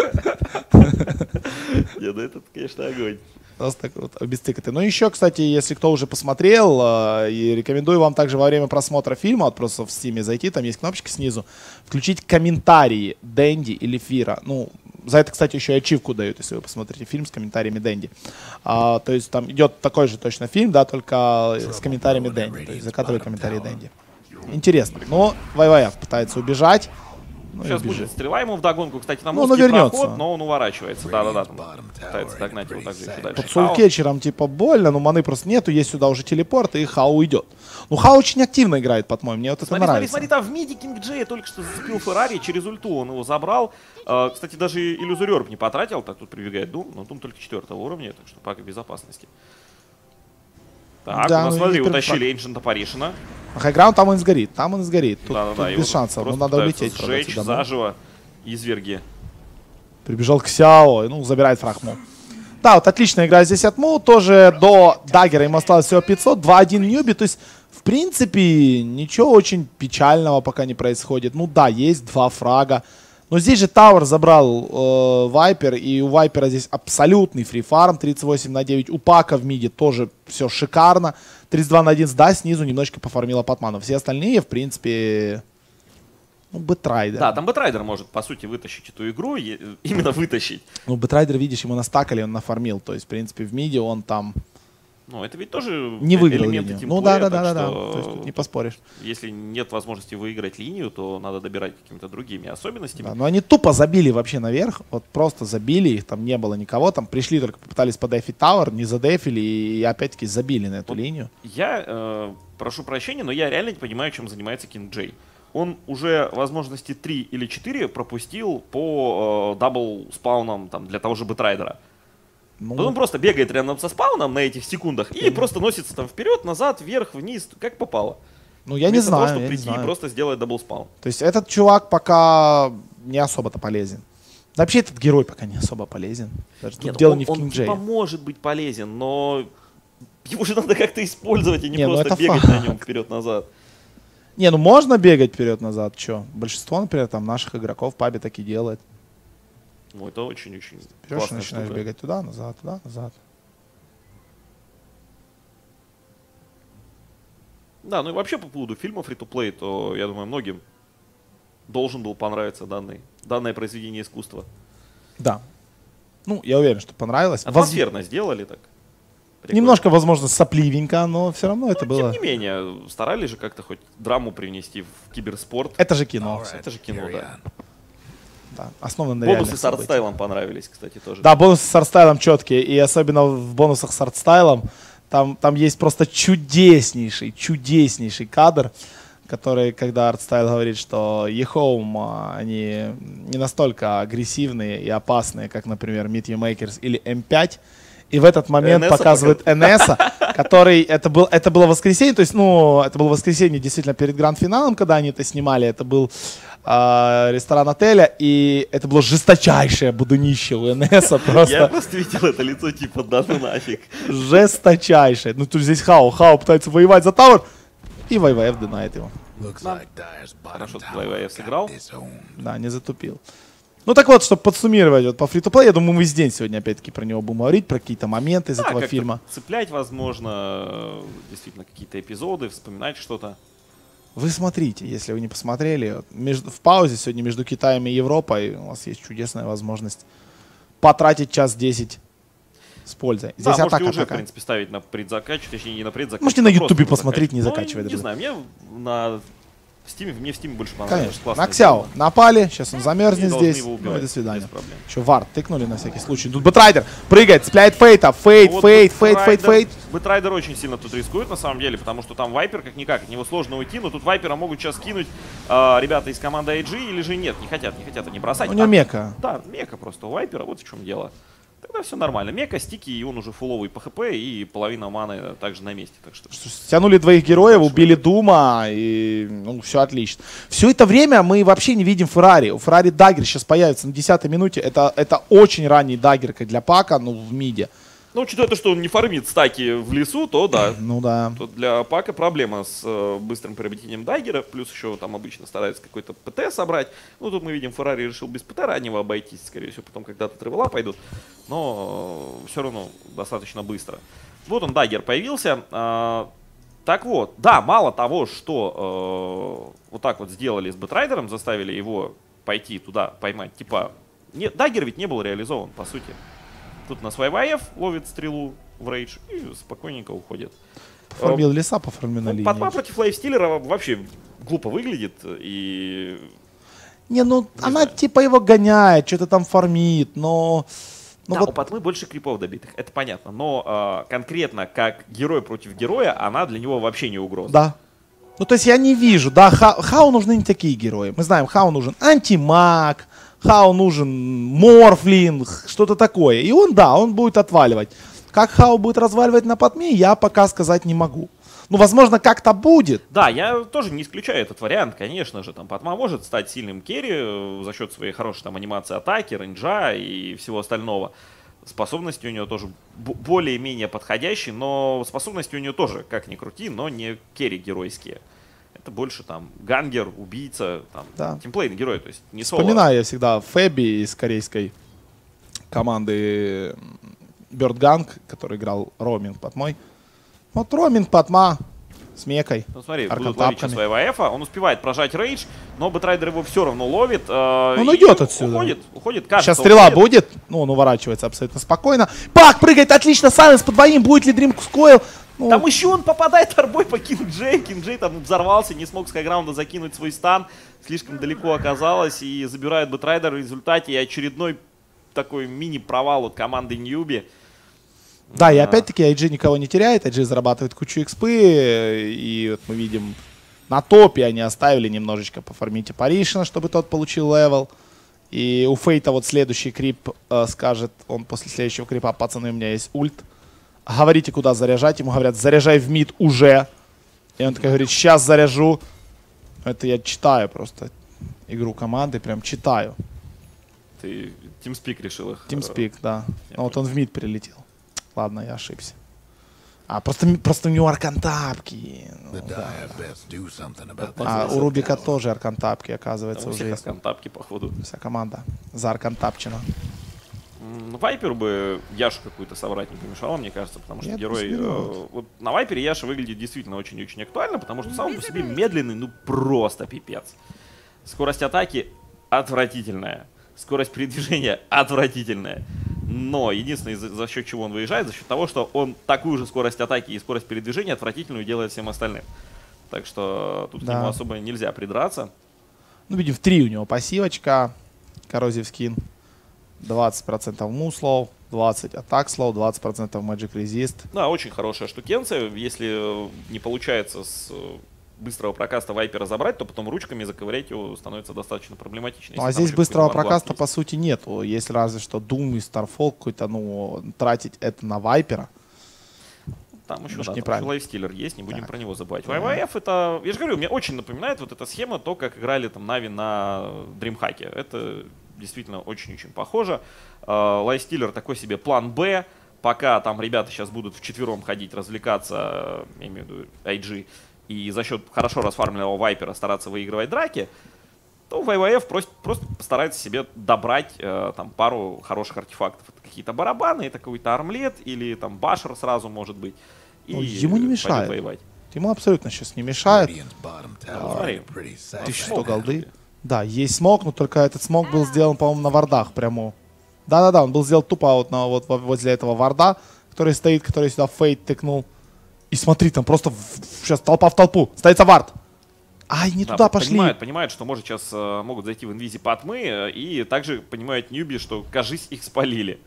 Не, ну это, конечно, огонь. Просто круто, обесцикаты. Ну еще, кстати, если кто уже посмотрел, э, и рекомендую вам также во время просмотра фильма, вот просто в Steam зайти, там есть кнопочка снизу, включить комментарии Дэнди или Фира. Ну, за это, кстати, еще и ачивку дают, если вы посмотрите фильм с комментариями Дэнди. А, то есть там идет такой же точно фильм, да, только с комментариями Дэнди. То есть закатывают комментарии Дэнди. Интересно. Но вай вай эф пытается убежать. Ну, и Сейчас убежит. будет стрела ему вдогонку. Кстати, там Ну, он узкий вернется. проход, но он уворачивается. Да-да-да, там пытается догнать его также еще дальше. Под соулкетчером типа больно, но маны просто нету, есть сюда уже телепорт, и Хау уйдет. Ну, Хау очень активно играет под мой, мне вот это Смотри, смотри, нравится. смотри, там в миде Кинг Джей только что зацепил Феррари, через ульту он его забрал. А, кстати, даже иллюзорёрб не потратил, так тут прибегает Дум, но Дум только четвертого уровня, так что пока безопасности. Так, Да, у нас, ну, смотри, не утащили Эншента Паришина. А хайграунд там он сгорит, там он сгорит. Тут, Да-да-да, тут его без шансов, ну просто надо пытаются улететь. сжечь короче, домой. заживо изверги. Прибежал к Сяо, и, ну, забирает фраг Му. Да, вот отличная игра здесь от Му, тоже до Даггера ему осталось всего пятьсот, два один Ньюби, то есть, в принципе, ничего очень печального пока не происходит. Ну да, есть два фрага. Но здесь же Тауэр забрал э, Вайпер, и у Вайпера здесь абсолютный фрифарм, тридцать восемь на девять. У Пака в миде тоже все шикарно. тридцать два на один да, снизу немножечко пофармила Патмана. Все остальные, в принципе, ну, Бэтрайдер. Да, там Бэтрайдер может, по сути, вытащить эту игру, е- именно вытащить. Ну, Бэтрайдер, видишь, ему настакали, он нафармил. То есть, в принципе, в миде он там Ну, это ведь тоже не выиграл элементы линию. тимплея, Ну да, да, так да, да, да. что, То есть тут не поспоришь. Если нет возможности выиграть линию, то надо добирать какими-то другими особенностями. Да, но они тупо забили вообще наверх. Вот просто забили, их там не было никого. Там пришли, только попытались подефить Тауэр, не задефили и опять-таки забили на эту Вот линию. Я э, прошу прощения, но я реально не понимаю, чем занимается Кинг Джей. Он уже возможности три или четыре пропустил по э, дабл спаунам там, для того же Бэтрайдера. Ну, Вот он просто бегает рядом со спауном на этих секундах и просто носится там вперед, назад, вверх, вниз, как попало. ну я не Вместо того, знаю, чтобы я не прийти знаю. и просто сделать дабл спаун. То есть этот чувак пока не особо-то полезен. Да вообще этот герой пока не особо полезен. Даже тут Нет, дело он, не в он Кинг Джей. типа может быть полезен, но его же надо как-то использовать, а не, Не, ну просто это бегать факт. на нем вперед-назад. Не, ну можно бегать вперед-назад, что? Большинство, например, там наших игроков в пабе так и делает. Ну, это очень-очень Берешь и классная начинаешь штука. бегать туда, назад, туда, назад. Да, ну и вообще по поводу фильма Free-to-Play, то, я думаю, многим должен был понравиться данный, данное произведение искусства. Да. Ну, я уверен, что понравилось. Воз- Атмосферно сделали так. Прикольно. Немножко, возможно, сопливенько, но все равно это Ну, было... тем не менее, старались же как-то хоть драму привнести в киберспорт. Это же кино. Это же кино, да. Да, основано на Бонусы реальных с событиях. артстайлом понравились, кстати, тоже. Да, бонусы с артстайлом четкие. И особенно в бонусах с артстайлом там, там есть просто чудеснейший, чудеснейший кадр, который, когда артстайл говорит, что eHome, они не настолько агрессивные и опасные, как, например, Meet You Makers или эм пять. И в этот момент эн эс показывает эн эс, который, это, был, это было воскресенье, то есть, ну, это было воскресенье действительно перед гранд-финалом, когда они это снимали, это был э, ресторан отеля, и это было жесточайшее будунище у эн эс, Я просто просто видел это лицо, типа, да ну нафиг. жесточайшее. Ну, тут здесь Хао, Хао пытается воевать за Тауэр, и вай вай эф динает его. Looks like Dyer's bottom Хорошо, tower вай вай эф got сыграл. disowned. Да, не затупил. Ну так вот, чтобы подсуммировать вот, по фри-то-плей, я думаю, мы весь день сегодня опять-таки про него будем говорить, про какие-то моменты из Да, этого как-то фильма. цеплять, возможно, действительно какие-то эпизоды, вспоминать что-то. Вы смотрите, если вы не посмотрели, вот между, в паузе сегодня между Китаем и Европой у вас есть чудесная возможность потратить час десять с пользой. Здесь Да, атака, можете уже, атака. в принципе, ставить на предзакачку, точнее, не на предзакачку. Можете на а просто Ютубе посмотреть, не Ну, закачивая Не даже. знаю, мне на Steam, мне в Steam больше понравилось. Конечно. Классное На Ксяо дело. напали, сейчас он И замерзнет должны здесь. его Ну убивать, и до свидания. без проблем. Еще вард тыкнули на всякий случай. Тут Бэтрайдер прыгает, цепляет фейта. Фейт, Вот фейт, фейт, фейт, Бэтрайдер- фейт. Бэтрайдер очень сильно тут рискует, на самом деле, потому что там Вайпер, как-никак, от него сложно уйти, но тут Вайпера могут сейчас кинуть э, ребята из команды ай джи, или же нет, не хотят, не хотят они бросать. У него А- мека. Да, мека просто у Вайпера, вот в чем дело. Тогда все нормально. Мека, стики, и он уже фуловый по хп, и половина маны также на месте. Так что Стянули двоих героев, убили Дума, и ну, все отлично. Все это время мы вообще не видим Феррари. У Феррари даггер сейчас появится на десятой минуте. Это, это очень ранний даггер для Пака, ну, в миде. Ну, учитывая то, что он не фармит стаки в лесу, то да. Ну да. То для Пака проблема с э, быстрым приобретением даггера, плюс еще там обычно стараются какой-то ПТ собрать. Ну, тут мы видим, Феррари решил без ПТ раннего обойтись, скорее всего, потом когда-то тревела пойдут, но э, все равно достаточно быстро. Вот он, даггер, появился. Э, так вот, да, мало того, что э, вот так вот сделали с Бэтрайдером, заставили его пойти туда поймать, типа, не, даггер ведь не был реализован, по сути. Тут нас вай вай эф ловит стрелу в рейдж и спокойненько уходит. Пофармил леса, пофармил на Ну, линии. Патма против лайфстиллера вообще глупо выглядит. И Не, ну Не она знаю. типа его гоняет, что-то там фармит, но... Ну да, вот у Патмы больше крипов добитых, это понятно. Но а, конкретно как герой против героя, она для него вообще не угроза. да. Ну, то есть я не вижу, да, Ха- Хау нужны не такие герои. Мы знаем, Хау нужен антимаг, Хау нужен морфлинг, что-то такое. И он, да, он будет отваливать. Как Хау будет разваливать на Патме, я пока сказать не могу. Ну, возможно, как-то будет. Да, я тоже не исключаю этот вариант, конечно же. Там Патма может стать сильным керри э, за счет своей хорошей там анимации атаки, рейнджа и всего остального. Способности у нее тоже б- более-менее подходящие, но способности у нее тоже, как ни крути, но не керри геройские. Это больше там гангер, убийца, там, Да. тимплейный герой, то есть не соло. Вспоминаю я всегда Фэби из корейской команды Bird Gang, который играл роуминг Патмой. Вот роуминг Патма с мекой. Ну смотри, аркан будут ловить сейчас тапками. вай вай эф, он успевает прожать рейдж, но Бэтрайдер его все равно ловит. э, Он и уйдет отсюда. Уходит, уходит, кажется, Сейчас стрела уходит. будет. Ну, он уворачивается абсолютно спокойно. Пак прыгает отлично, Сайленс под двоим. Будет ли Дрим Скойл? Ну, Там еще он попадает арбой по Кинг Джей. Кинг Джей там взорвался, не смог с хайграунда закинуть свой стан. Слишком далеко оказалось и забирает Бэтрайдер. В результате и очередной такой мини-провал от команды Ньюби. да, и опять-таки ай джи никого не теряет. ай джи зарабатывает кучу экспы. И вот мы видим, на топе они оставили немножечко пофармить Паришина, чтобы тот получил левел. И у Фейта вот следующий крип э, скажет, он после следующего крипа: пацаны, у меня есть ульт. Говорите, куда заряжать. Ему говорят: заряжай в мид уже. И он такой говорит: сейчас заряжу. Это я читаю просто игру команды, прям читаю. Ты TeamSpeak решил их. э, TeamSpeak, да. я Ну, вот он в мид прилетел. Ладно, я ошибся. А, просто, просто у него аркантапки. Ну, The да. dire best do something about А this. у Рубика тоже аркантапки, оказывается, У уже всех есть. аркантапки, походу. Вся команда за аркантапчина. М, Вайпер бы Яшу какую-то соврать не помешало, мне кажется, потому что Нет, герой... пусть э, вот на Вайпере Яша выглядит действительно очень-очень актуально, потому что сам по себе медленный, ну просто пипец. Скорость атаки отвратительная. Скорость передвижения отвратительная. Но единственное, за, за счет чего он выезжает, за счет того, что он такую же скорость атаки и скорость передвижения отвратительную делает всем остальным. Так что тут Да. к нему особо нельзя придраться. Ну, видим, в три у него пассивочка. Коррозив скин. двадцать процентов муслов, двадцать атак слоу, двадцать процентов magic resist. Да, очень хорошая штукенция. Если не получается с быстрого прокаста Вайпера забрать, то потом ручками заковырять его становится достаточно проблематично. Ну, а Если там здесь еще быстрого какой-то прокаста, варвар по сути, нету. Есть разве что Doom и Starfall какой-то, ну, тратить это на Вайпера. есть. Там еще, Может, да, там неправильно. еще лайфстиллер есть, не будем Так. про него забывать. вай вай эф это, я же говорю, мне очень напоминает вот эта схема, то, как играли там Нави на Дримхаке. Это действительно очень-очень похоже. Лайфстиллер такой себе план Б. Пока там ребята сейчас будут вчетвером ходить, развлекаться, я имею в виду ай джи, и за счет хорошо расфармленного Вайпера стараться выигрывать драки, то вай вай эф просто, просто постарается себе добрать э, там пару хороших артефактов. Это какие-то барабаны, это какой-то армлет или там башер сразу может быть. И Ну, ему не пойдет мешает. воевать. Ему абсолютно сейчас не мешает. Radiant's bottom Ну, tower смотри. is pretty sad. тысяча сто голды. Да, есть смог, но только этот смог был сделан, по-моему, на вардах прямо. Да-да-да, он был сделан тупо вот, на, вот во- возле этого варда, который стоит, который сюда фейт тыкнул. И смотри, там просто сейчас толпа в толпу. Стоится вард. Ай, не Да, туда п- пошли. Понимают, понимают, что может сейчас э, могут зайти в инвизи патмы, э, и также понимают ньюби, что, кажись, их спалили.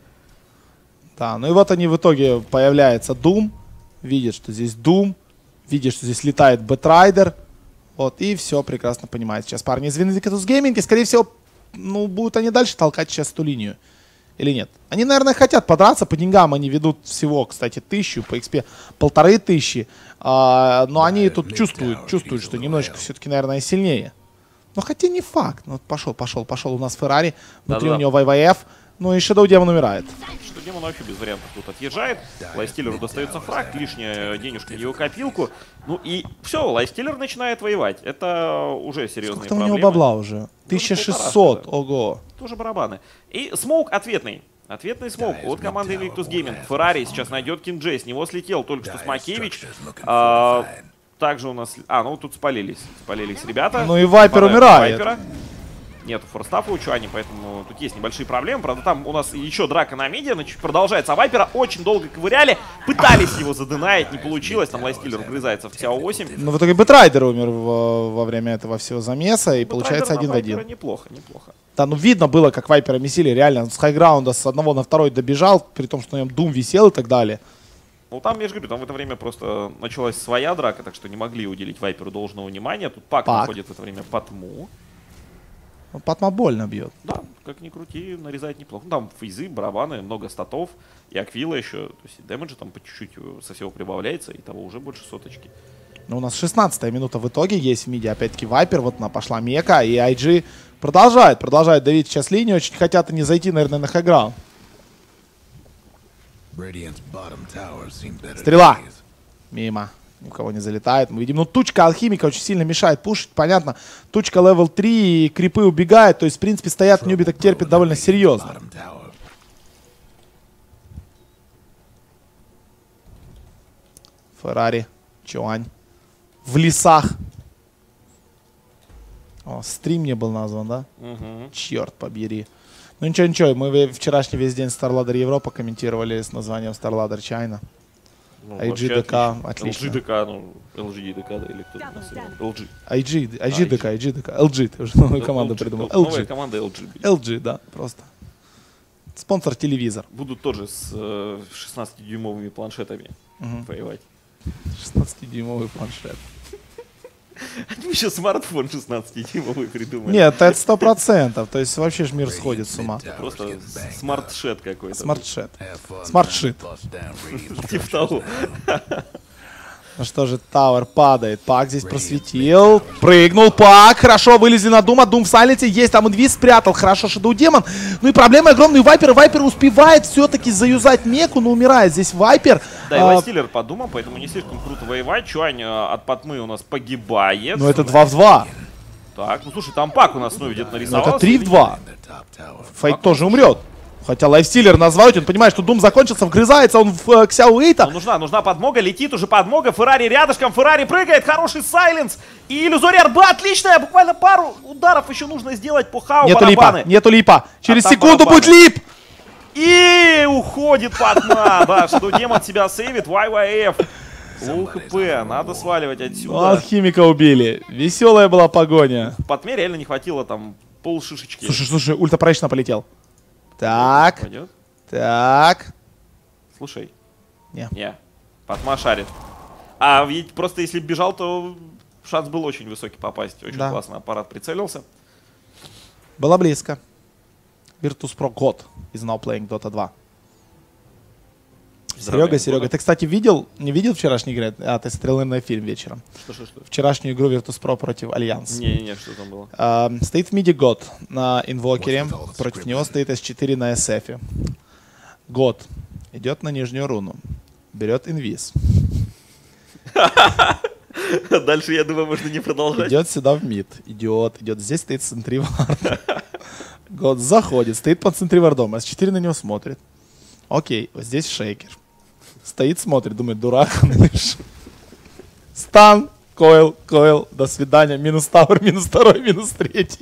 Да, ну и вот они в итоге появляется Doom, видят, что здесь Doom, видят, что здесь летает Бэтрайдер, вот, и все прекрасно понимает. Сейчас парни из Vindictus Gaming, и, скорее всего, ну, будут они дальше толкать сейчас эту линию. Или нет? Они, наверное, хотят подраться, по деньгам они ведут всего, кстати, тысячу, по экспе полторы тысячи, а, но они тут чувствуют, чувствуют, что немножечко все-таки, наверное, сильнее. Но хотя не факт. Ну, пошел, пошел, пошел у нас Феррари, внутри Да-да. у него вай вай эф, ну и Shadow Demon умирает. Что демон вообще без вариантов тут отъезжает. Лайфстиллеру достается фраг, лишняя денежка в его копилку. Ну и все, Лайфстиллер начинает воевать. Это уже серьезные Сколько там у проблемы. него бабла уже? тысяча шестьсот, полтора, ого. Тоже барабаны. И смоук ответный. Ответный смоук от команды Invictus Gaming. Феррари сейчас найдет Кинг Джей. С него слетел только что Смакевич. А, также у нас... А, ну тут спалились. Спалились ребята. Ну и Вайпер Попадают умирает. в Вайпера. Нету форстафа у Чуани, поэтому тут есть небольшие проблемы. Правда, там у нас еще драка на миде, значит, продолжается. А Вайпера очень долго ковыряли, пытались его заденаить, не получилось. Там Лайфстиллер вгрызается в Тяо восемь. Ну в итоге Бэтрайдер умер во, во время этого всего замеса, и получается один в один. Неплохо, неплохо. Да, ну видно было, как Вайпера месили, реально, он с хайграунда с одного на второй добежал, при том, что на нем Doom висел и так далее. Ну там, я же говорю, там в это время просто началась своя драка, так что не могли уделить Вайперу должного внимания. Тут Пак, Пак. находит в это время Патму. Ну, Патма больно бьет. Да, как ни крути, нарезает неплохо. Ну, там фейзы, барабаны, много статов. И Аквила еще, то есть и дэмэджа там по чуть-чуть со всего прибавляется, и того уже больше соточки. Ну, у нас шестнадцатая минута в итоге есть в миде. Опять-таки Вайпер, вот она пошла Мека, и ай джи продолжает, продолжает давить сейчас линию. Очень хотят они зайти, наверное, на хайграунд. Radiant's bottom tower seem better Стрела. days. Мимо. Ни у кого не залетает. Мы видим, ну, тучка алхимика очень сильно мешает пушить, понятно. Тучка левел три, и крипы убегают. То есть, в принципе, стоят, ньюби так терпит довольно серьезно. Bottom tower. Феррари, Чуань. В лесах. О, стрим не был назван, да? Угу. Черт побери. Ну ничего, ничего, мы ве- вчерашний весь день StarLadder Европа комментировали с названием StarLadder China. Ну, ай джи ди кей, отлично. эл джи ди кей, ну, эл джи ди ди кей, да, или кто-то у нас его? эл джи. ай джи, ай джи ди кей, ай джи ди кей, эл джи, ты уже новую команду придумал. Новая эл джи, команда эл джи. блин. эл джи, да, просто. Спонсор телевизор. Будут тоже с э, шестнадцатидюймовыми планшетами Мгм. воевать. шестнадцатидюймовый планшет. Они еще смартфон шестнадцатидюймовый придумали. Нет, это сто процентов. То есть вообще ж мир сходит с ума. Просто смарт-шет какой-то. Смарт-шет. Have fun Смарт-шит. trying to bust down Radiant's Типа того. Ну что же, Тауэр падает. Пак здесь просветил. Прыгнул Пак. Хорошо, вылезли на Дума. Дум в сайленте. Есть там инвиз, спрятал. Хорошо, Shadow Demon. Ну и проблема огромная. Вайпер. Вайпер успевает все-таки заюзать меку, но умирает здесь Вайпер. Да, и а... Лайфстиллер подумал, поэтому не слишком круто воевать. Чуань от Патмы у нас погибает. Ну это два в два. Так, ну слушай, там Пак у нас, ну, где-то нарисовался. Ну это три в два. Фейк тоже умрет. Хотя Лайфстиллер назвать, он понимает, что Дум закончился, вгрызается он в э, Ксяо Эйта. Ну, нужна, нужна подмога, летит уже подмога, Феррари рядышком, Феррари прыгает, хороший сайленс. И иллюзория РБ отличная, буквально пару ударов еще нужно сделать по Хау. Нету барабаны. липа, нету липа. Через а секунду барабаны. будет лип. И уходит Патма, да, Shadow Demon себя сейвит, вай вай эф. Лоу хп, надо сваливать отсюда. Алхимика убили, веселая была погоня. В Патме реально не хватило там пол шишечки. Слушай, слушай, ультрапроечно полетел. Так, Пойдет? так. Слушай. Не. Не. Патма шарит. А ведь просто если бежал, то шанс был очень высокий попасть. Очень да. классно аппарат прицелился. Было близко. Virtus.pro God is now playing Dota два. Серега, Серега, года. Ты, кстати, видел, не видел вчерашней игры? А, ты смотрел, наверное, фильм вечером. Что, что, что? Вчерашнюю игру Virtus.pro против Альянс. Не-не-не, что там было? Uh, стоит в миде God на инвокере, против него стоит эс четыре на эс эф. God идет на нижнюю руну, берет инвиз. Дальше, я думаю, можно не продолжать. Идет сюда в мид, идет, идет. Здесь стоит центривард. God заходит, стоит под центривардом, эс четыре на него смотрит. Окей, вот здесь шейкер. Стоит, смотрит, думает, дурак. Стан, койл, койл, до свидания. Минус тавер, минус второй, минус третий.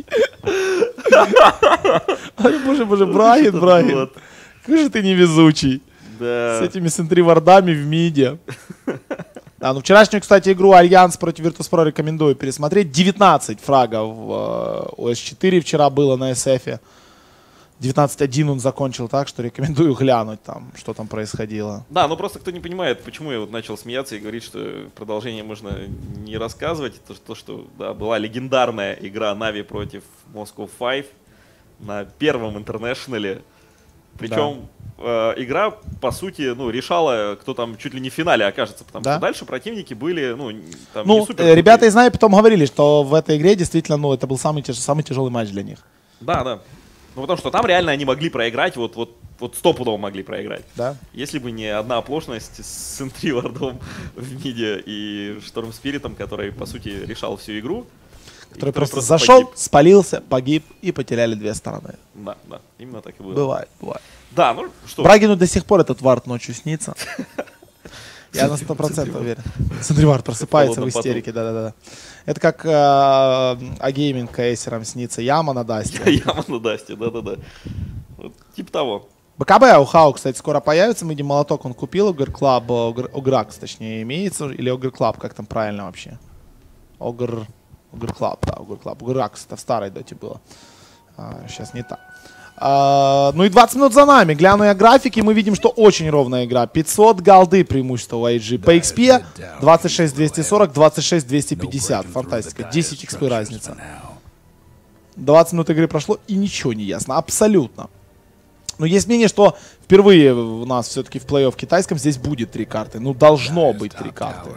Ай, боже, боже, Брайан, Брайан. Какой же ты невезучий. Да. С этими сентривардами в миде. А, ну вчерашнюю, кстати, игру Альянс против Virtus.pro рекомендую пересмотреть. девятнадцать фрагов э, у эс четыре вчера было на эс эф. девятнадцать один он закончил, так что рекомендую глянуть там, что там происходило. Да, ну просто кто не понимает, почему я вот начал смеяться и говорить, что продолжение можно не рассказывать. То, то что да, была легендарная игра Нави против Moscow пять на первом интернешнале. Причем да. э, игра, по сути, ну, решала, кто там чуть ли не в финале окажется, потому да. что дальше противники были, ну, там ну не супер. Э, ребята из Нави потом говорили, что в этой игре действительно, ну, это был самый, тяж самый тяжелый матч для них. Да, да. Ну, потому что там реально они могли проиграть, вот, вот, вот стопудово могли проиграть. Да. Если бы не одна оплошность с Центривардом в миде и Шторм Спиритом, который, по сути, решал всю игру. Который просто, просто зашел, погиб. спалился, погиб и потеряли две стороны. Да, да, именно так и было. Бывает, бывает. Да, ну что. Брагину до сих пор этот вард ночью снится. Я на сто процентов уверен. Центривард просыпается в истерике, да-да-да. Это как агейминг кейсерам снится. Яма на Дасте. Яма на Дасте, да-да-да. Типа того. БКБ у Хау, кстати, скоро появится. Мы видим, молоток он купил. Огр Клаб, Огракс, точнее, имеется. Или Огр Клаб, как там правильно вообще? Огр... Огр Клаб, да, Огр Клаб. Огракс, это в старой доте было. Сейчас не так. Uh, ну и двадцать минут за нами. Гляну я графики, мы видим, что очень ровная игра. пятьсот голды преимущество у ай джи. По икс пи двадцать шесть двести сорок, двадцать шесть двести пятьдесят. Фантастика. десять икс пи разница. двадцать минут игры прошло и ничего не ясно. Абсолютно. Но есть мнение, что впервые у нас все-таки в плей-офф китайском здесь будет три карты. Ну должно быть три карты.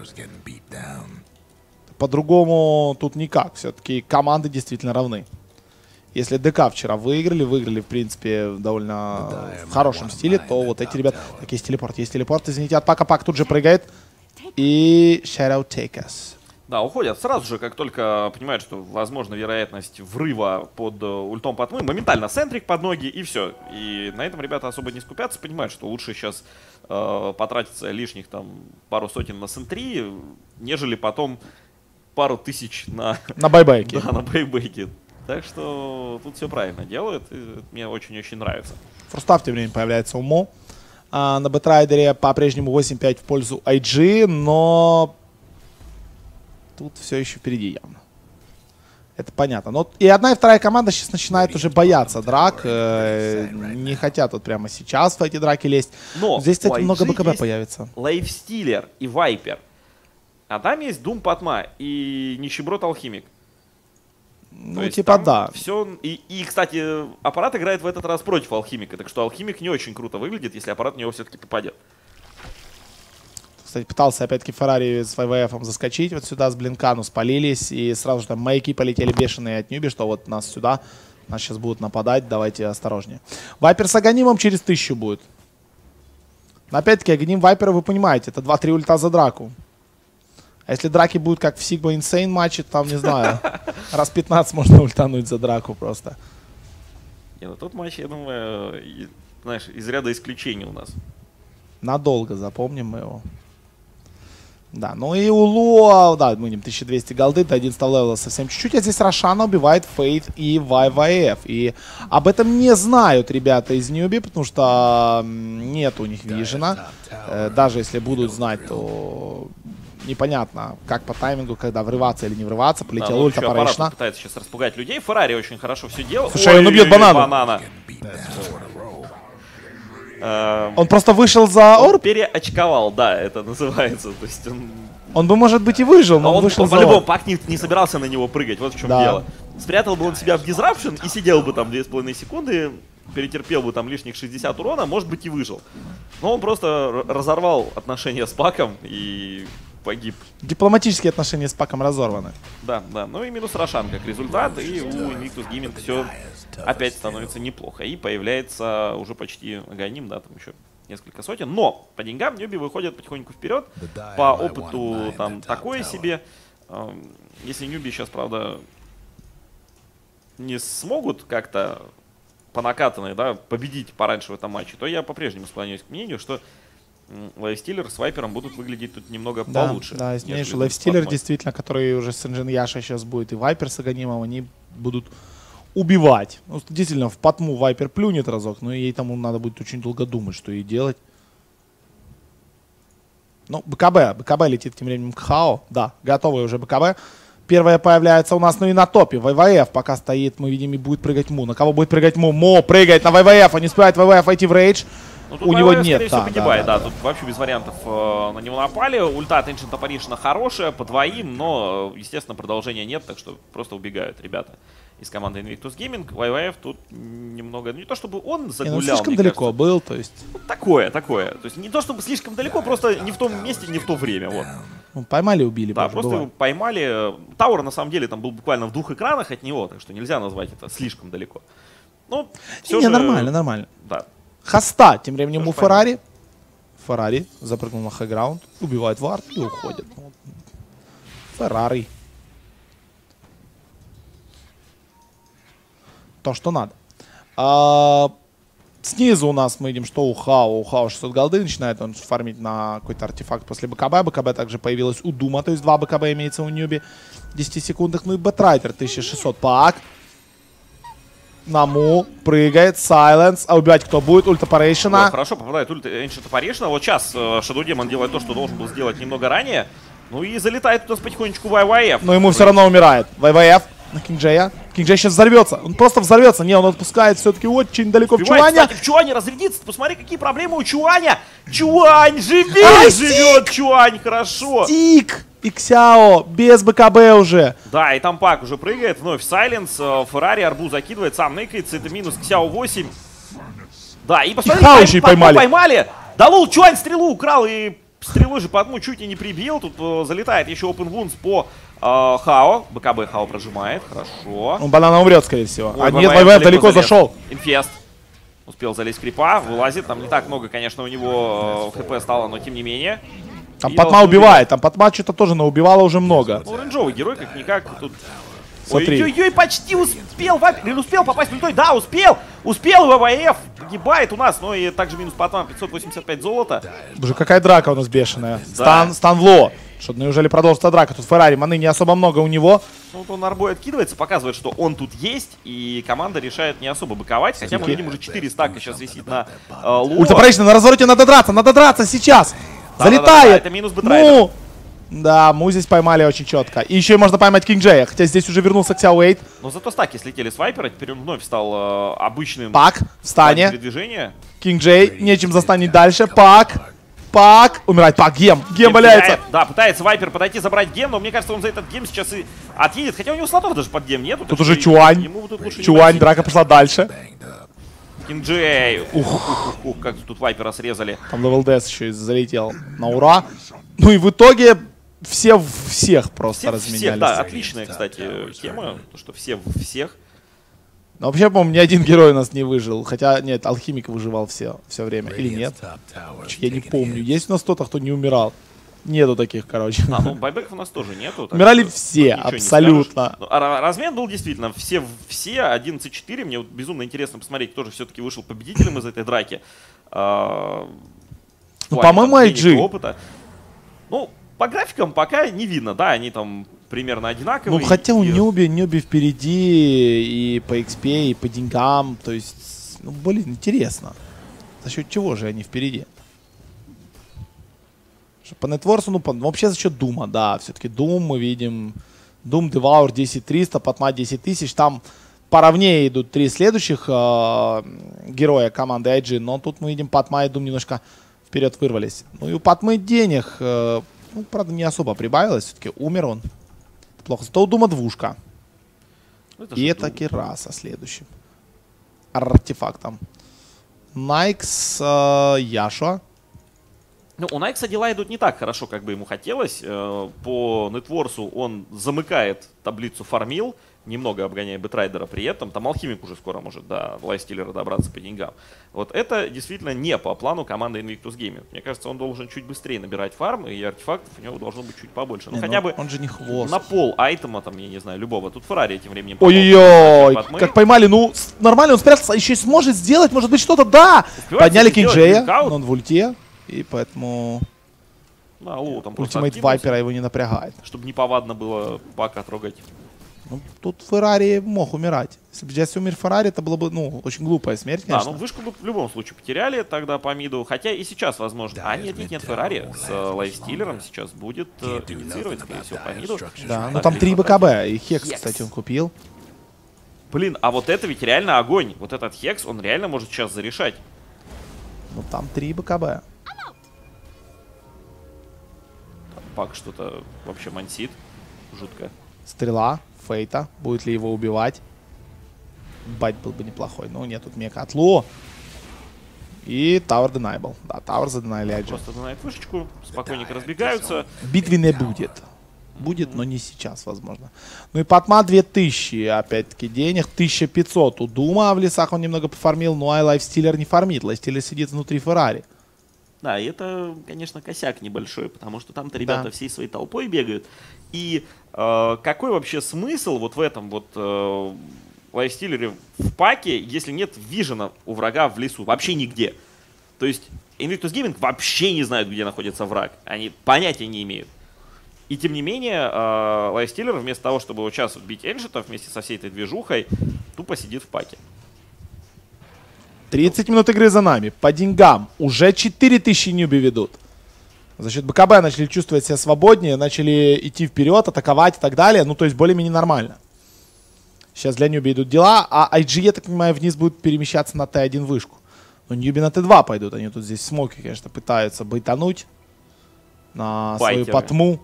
По-другому тут никак. Все-таки команды действительно равны. Если ДК вчера выиграли, выиграли, в принципе, довольно в хорошем стиле, то вот эти ребята... Так, есть телепорт, есть телепорт, извините, от Пака. Пак тут же прыгает. И Shadow take us. Да, уходят сразу же, как только понимают, что возможна вероятность врыва под ультом Патмы, моментально центрик под ноги и все. И на этом ребята особо не скупятся, понимают, что лучше сейчас э, потратиться лишних там пару сотен на центри, нежели потом пару тысяч на... На байбеке. Да, на байбеке. Так что тут все правильно делают, и мне очень-очень нравится. Форстав тем временем появляется у Мо. А, на Бэтрайдере по-прежнему восемь пять в пользу ай джи, но тут все еще впереди явно. Это понятно. Но и одна и вторая команда сейчас начинает уже бояться драк. Э, не хотят вот прямо сейчас в эти драки лезть. Но здесь, кстати, много БКБ появится. Лайфстиллер и Вайпер. А там есть Дум Патма и Нищеброд Алхимик. Ну, типа да. Все, и, и, кстати, аппарат играет в этот раз против Алхимика, так что Алхимик не очень круто выглядит, если аппарат в него все-таки попадет. Кстати, пытался опять-таки Феррари с ВВФом заскочить вот сюда с блинка, но спалились. И сразу же там маяки полетели бешеные от Ньюби, что вот нас сюда, нас сейчас будут нападать, давайте осторожнее. Вайпер с Аганимом через тысячу будет. Но опять-таки Аганим Вайпера, вы понимаете, это два-три ульта за драку. А если драки будут как в Sigma Insane матче, там, не знаю, раз пятнадцать можно ультануть за драку просто. Не, ну тот матч, я думаю, и, знаешь, из ряда исключений у нас. Надолго запомним мы его. Да, ну и у Луа, да, мы ним тысяча двести голды, до одиннадцатого левела совсем чуть-чуть, а здесь Рошана убивает Фейт и вай вай эф. И об этом не знают ребята из Ньюби, потому что нет у них вижена. Э, даже если будут знать, то непонятно, как по таймингу, когда врываться или не врываться. Полетел да, ну, ульта Парейшна. Пытается сейчас распугать людей. Феррари очень хорошо все делал. Слушай, он убьет банана. банана. Он просто вышел за орб? Переочковал, да, это называется. То есть он... он бы, может быть, и выжил, но а он, он вышел за по-любому орб. Пак не, не собирался на него прыгать, вот в чем да. дело. Спрятал бы он себя в Disruption и сидел бы там две с половиной секунды, перетерпел бы там лишних шестьдесят урона, может быть, и выжил. Но он просто разорвал отношения с Паком и погиб. Дипломатические отношения с Паком разорваны. Да, да. Ну и минус Рошан как результат. И у Invictus Gaming все опять становится неплохо. И появляется уже почти Аганим, да, там еще несколько сотен. Но по деньгам Ньюби выходят потихоньку вперед. По опыту там такое себе. Если Ньюби сейчас, правда, не смогут как-то по накатанной, да, победить пораньше в этом матче, то я по-прежнему склоняюсь к мнению, что Лайфстиллер с Вайпером будут выглядеть тут немного да, получше. Да, если Лайфстиллер действительно, который уже с Инжен Яша сейчас будет, и Вайпер с Аганимом, они будут убивать. Ну, действительно, в потму Вайпер плюнет разок, но ей тому надо будет очень долго думать, что ей делать. Ну, БКБ. БКБ летит тем временем к Хао. Да, готовый уже БКБ. Первая появляется у нас, ну и на топе. вай вай эф пока стоит, мы видим, и будет прыгать Му. На кого будет прыгать Му? Мо прыгает на вай вай эф, а не успевает вай вай эф войти в рейдж. Ну, у него вай вай эф, нет, скорее да, всего, погибает, да, да, да, тут вообще без вариантов э, на него напали. Ульта от Ancient Apparition хорошая, по двоим, но, естественно, продолжения нет, так что просто убегают ребята из команды Invictus Gaming. вай вай эф тут немного, не то чтобы он загулял, не, ну, слишком мне далеко кажется. был, то есть. Ну, такое, такое. То есть не то чтобы слишком далеко, просто не в том месте, не в то время, вот. Ну, поймали, убили. Да, боже, просто бывает. его поймали. Тауэр, на самом деле, там был буквально в двух экранах от него, так что нельзя назвать это слишком далеко. Ну, все не, же... нормально, нормально. Да. Хаста, тем временем Все у Феррари. Феррари запрыгнул на хайграунд, убивает вард и уходит. Феррари. То, что надо. А, снизу у нас мы видим, что у Хао. У Хао шестьсот голды. Начинает он фармить на какой-то артефакт после БКБ. БКБ также появилась у Дума. То есть два БКБ имеется у Ньюби. В десяти секундах. Ну и Бэтрайтер тысяча шестьсот. Пак. На Му. Прыгает. Сайленс. А убивать кто будет? Ульта Парейшена. Вот, хорошо попадает ульта Ancient Apparition. Вот сейчас э, Shadow Demon делает то, что должен был сделать немного ранее. Ну и залетает у нас потихонечку вай вай эф. Но ему все равно умирает. вай вай эф на Кингджея. Кингджей сейчас взорвется. Он просто взорвется. Не, он отпускает все-таки очень далеко в Чуаня. Кстати, в Чуане разрядится. Посмотри, какие проблемы у Чуаня. Чуань, живи! А, живет Чуань, хорошо. Стик и Ксяо без БКБ уже. Да, и там Пак уже прыгает. Вновь Сайленс. Феррари арбуз закидывает. Сам ныкается. Это минус Ксяо восемь. Да, и посмотри, и Хао пойм, еще и поймали. поймали. поймали. Да лул, Чуань стрелу украл и стрелой же по одному чуть и не прибил. Тут э, залетает еще Open Wounds по э, Хао. БКБ Хао прожимает. Хорошо. Он банана умрет, скорее всего. Ой, а нет, вай вай эф вай вай эф далеко залез. зашел. Инфест. Успел залезть в крипа, вылазит. Там не так много, конечно, у него э, хп стало, но тем не менее. Там И Патма убивает. Там Патма что-то тоже наубивала уже много. Ну, оранжевый герой, как-никак. Тут... Смотри. Ой-ой-ой, почти успел. Вайпер. Или успел попасть в ультой? Да, успел. Успел, вай вай эф. Погибает у нас. Ну и также минус Патма. пятьсот восемьдесят пять золота. Боже, какая драка у нас бешеная. Да. Стан, стан в ло. Что, неужели продолжится драка? Тут Феррари, маны не особо много у него. Ну, вот он арбой откидывается, показывает, что он тут есть. И команда решает не особо быковать. Хотя мы видим, уже четыре стака сейчас висит на э, Луо. Ульта Парейшна, на развороте надо драться. Надо драться сейчас. Да, Залетает. да, да, да, это минус Бэтрайдер. Ну, да, Му здесь поймали очень четко. И еще и можно поймать Кингджея. Хотя здесь уже вернулся Ксяо Уэйт. Но зато стаки слетели с Вайпера. Теперь он вновь стал э, обычным. Пак, в встане. плане передвижения. Кингджей, нечем застанет дальше. Пак, Пак. Умирает Пак, гем. Гем Гем валяется. теряет. Да, пытается Вайпер подойти, забрать гем, но мне кажется, он за этот гем сейчас и отъедет. Хотя у него слотов даже под гем нету. Тут уже Чуань. Чуань, драка пошла дальше. Кингджей. Ух, ух, ух, ух, как тут Вайпера срезали. Там Левел Дэс еще и залетел на ура. Ну и в итоге все всех просто Все разменялись. всех, да, отличная, кстати, тема, то, что все всех. Но вообще, по-моему, ни один герой у нас не выжил. Хотя, нет, Алхимик выживал все, все время. Или нет? Я не помню. Есть у нас кто-то, кто не умирал? Нету таких, короче. А, ну байбеков у нас тоже нету. Умирали все, абсолютно. Ну, а размен был действительно все, все одиннадцать четыре. Мне вот безумно интересно посмотреть, кто же все-таки вышел победителем из этой драки. А, ну, по-моему, ай джи. Опыта. Ну, по графикам пока не видно, да, они там примерно одинаковые. Ну, хотя у и... Ньюби, Ньюби впереди и по икс пи, и по деньгам. То есть, ну, блин, интересно. За счет чего же они впереди? По нетворсу, ну, по, вообще за счет Дума, да. Все-таки Doom мы видим. Doom, Devour десять триста, Патма десять тысяч. Там поровнее идут три следующих э, героя команды ай джи. Но тут мы видим, Патма и Doom немножко вперед вырвались. Ну и у Патмы денег, э, ну, правда, не особо прибавилось. Все-таки умер он. Плохо. Зато у Дума двушка. Это и это Кираса следующим артефактом. Найкс, э, Яшуа. Ну, у Найкса дела идут не так хорошо, как бы ему хотелось. По нетворсу он замыкает таблицу фармил, немного обгоняя Бэтрайдера при этом. Там Алхимик уже скоро может до Лайфстиллера добраться по деньгам. Вот это действительно не по плану команды Invictus Gaming. Мне кажется, он должен чуть быстрее набирать фарм, и артефактов у него должно быть чуть побольше. Ну, не, хотя ну, бы он же не хвост. На пол айтема, там, я не знаю, любого. Тут Феррари этим временем... Ой-ой-ой, как поймали. Ну, нормально, он спрятался. Еще сможет сделать, может быть, что-то. Да! Успевает подняли Кинг-Джея, но он в ульте. И поэтому да, Лу, там ультимейт Вайпера его не напрягает. Чтобы неповадно было Пака трогать. Ну, тут Феррари мог умирать. Если бы здесь умер Феррари, это было бы, ну, очень глупая смерть, конечно. Да, ну вышку бы в любом случае потеряли тогда по миду. Хотя и сейчас возможно. А нет, нет, нет, Феррари с uh, Лайфстиллером сейчас будет uh, инициировать, скорее всего, по миду. Да, ну там три БКБ. И Хекс, Хекс, кстати, он купил. Блин, а вот это ведь реально огонь. Вот этот Хекс, он реально может сейчас зарешать. Ну там три БКБ. Пак что-то вообще мансит. Жутко. Стрела Фейта. Будет ли его убивать? Байт был бы неплохой. Но нет, тут мега Атлу. И Tower Deniable. Да, Tower заденайли ай джи. Просто донает вышечку. Спокойненько разбегаются. Битвы не будет. Будет, но не сейчас, возможно. Ну и Патма две тысячи, опять-таки, денег. тысяча пятьсот у Дума. В лесах он немного пофармил. Ну а Лайфстиллер не фармит. Лайфстиллер сидит внутри Феррари. Да, и это, конечно, косяк небольшой, потому что там-то ребята да. всей своей толпой бегают. И э, какой вообще смысл вот в этом вот э, Лайфстиллере в паке, если нет вижена у врага в лесу? Вообще нигде. То есть Invictus Gaming вообще не знают, где находится враг. Они понятия не имеют. И тем не менее, э, Лайфстиллер вместо того, чтобы вот сейчас бить Эншита вместе со всей этой движухой, тупо сидит в паке. тридцать минут игры за нами. По деньгам уже четыре тысячи Ньюби ведут. За счет БКБ начали чувствовать себя свободнее, начали идти вперед, атаковать и так далее. Ну, то есть более-менее нормально. Сейчас для Ньюби идут дела, а ай джи, я так понимаю, вниз будет перемещаться на тэ один вышку. Но Ньюби на тэ два пойдут. Они тут здесь смоки, конечно, пытаются байтануть на Байтеры. свою Патму.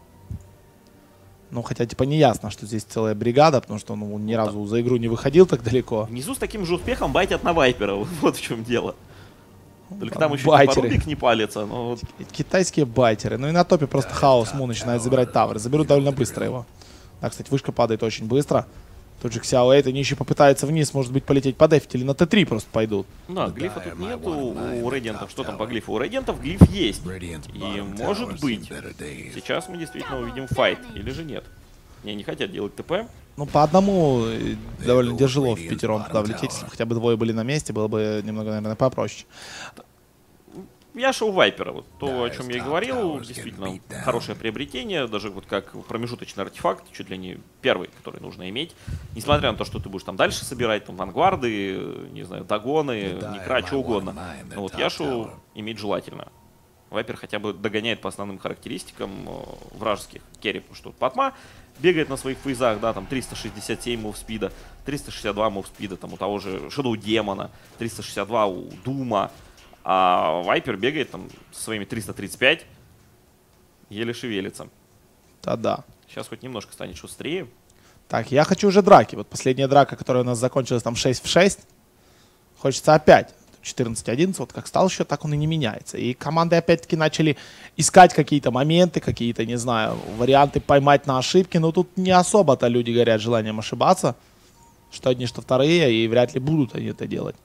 Ну, хотя, типа, не ясно, что здесь целая бригада, потому что он ну, ни разу за игру не выходил так далеко. Внизу с таким же успехом байтят на Вайпера. Вот в чем дело. Только там, там еще байтеры. Типа, не палится. Но вот... Китайские байтеры. Ну и на топе просто Хаос Му начинает забирать тавры. Заберут довольно быстро его. Да, кстати, вышка падает очень быстро. Тут же Xiao Эйт, они еще попытаются вниз, может быть, полететь по дефить или на тэ три просто пойдут. Да, глифа тут нету у Рейдентов. Что там по глифу? У Рейдентов глиф есть. И может быть, сейчас мы действительно увидим файт. Или же нет. Не, не хотят делать ТП. Ну, по одному довольно тяжело в пятером туда влететь. Если бы хотя бы двое были на месте, было бы немного, наверное, попроще. Яша у Вайпера, вот то, о чем я и говорил, действительно хорошее приобретение, даже вот как промежуточный артефакт, чуть ли не первый, который нужно иметь. Несмотря на то, что ты будешь там дальше собирать, там вангварды, не знаю, дагоны, некра, что угодно. Но вот Яшу иметь желательно. Вайпер хотя бы догоняет по основным характеристикам вражеских керри, потому что Патма бегает на своих фейзах, да, там триста шестьдесят семь мувспида, триста шестьдесят два мувспида, там у того же Shadow Демона, триста шестьдесят два у Дума. А Вайпер бегает там со своими триста тридцать пять, еле шевелится. Да-да. Сейчас хоть немножко станет шустрее. Так, я хочу уже драки. Вот последняя драка, которая у нас закончилась там шесть в шесть. Хочется опять. четырнадцать одиннадцать, вот как стал счет, так он и не меняется. И команды опять-таки начали искать какие-то моменты, какие-то, не знаю, варианты поймать на ошибки, но тут не особо-то люди горят желанием ошибаться, что одни, что вторые, и вряд ли будут они это делать.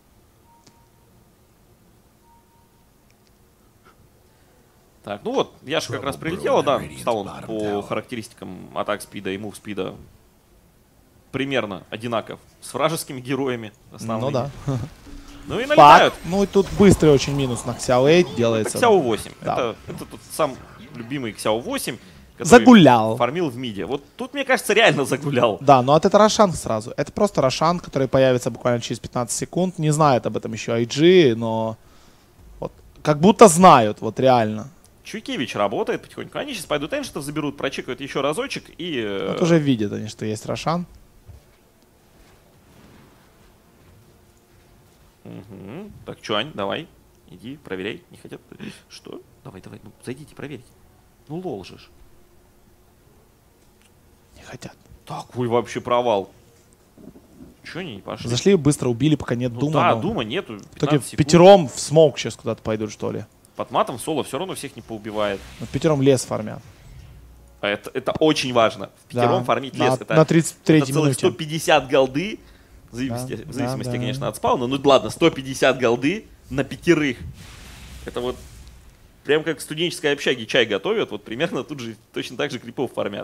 Так, ну вот, Яша как раз прилетела, да, стал он по характеристикам атак спида и мув спида примерно одинаков с вражескими героями основными. Ну да. Ну и налетают. Пак. Ну и тут быстрый очень минус на Xiao восемь делается. Это Xiao восемь. Да. Это, это тут сам любимый Xiao восемь, который загулял. Фармил в миде. Вот тут, мне кажется, реально загулял. Да, но это Рошан сразу. Это просто Рошан, который появится буквально через пятнадцать секунд. Не знает об этом еще ай джи, но вот как будто знают, вот реально. Чуйкевич работает потихоньку. Они сейчас пойдут эншитов заберут, прочекают еще разочек и... Вот уже видят они, что есть Рошан. Угу. Так, Чуань, давай. Иди, проверяй. Не хотят? Что? Давай, давай, ну зайдите, проверьте. Ну лол же ж. Не хотят. Такой вообще провал. Чё они не пошли? Зашли, быстро убили, пока нет Ну, дума. да, но... дума нету. В итоге пятером в смоук сейчас куда-то пойдут, что ли. Под матом соло все равно всех не поубивает. Но пятером лес фармят. А это, это очень важно. В пятером Да, фармить на- лес. Это, на тридцать третьей это целых минуте. сто пятьдесят голды. В зависимости, Да, в зависимости да, да. конечно, от спауна. Ну ладно, сто пятьдесят голды на пятерых. Это вот прям как в студенческой общаге чай готовят. Вот примерно тут же точно так же крипов фармят.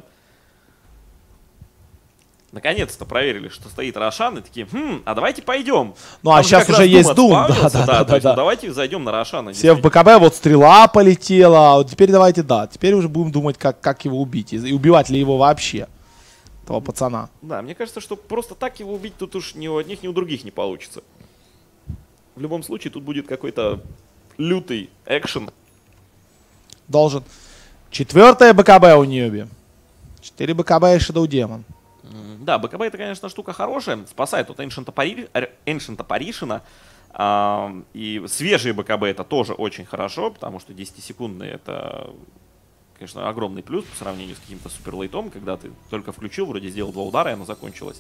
Наконец-то проверили, что стоит Рошан, и такие, хм, а давайте пойдем. Ну, а Там сейчас как уже раз есть Дум, отспавнился, да, да, да, то есть, да. ну, давайте зайдем на Рошана. Все в БКБ, вот стрела полетела. Вот теперь давайте, да, теперь уже будем думать, как, как его убить. И, и убивать ли его вообще, этого пацана. Да, мне кажется, что просто так его убить тут уж ни у одних, ни у других не получится. В любом случае, тут будет какой-то лютый экшен. Должен. Четвертое БКБ у Ньюби. Четыре БКБ и Shadow Demon. Да, БКБ это, конечно, штука хорошая, спасает от Ancient Apparition, а, и свежие БКБ это тоже очень хорошо, потому что десятисекундные это, конечно, огромный плюс по сравнению с каким-то суперлейтом, когда ты только включил, вроде сделал два удара, и оно закончилось.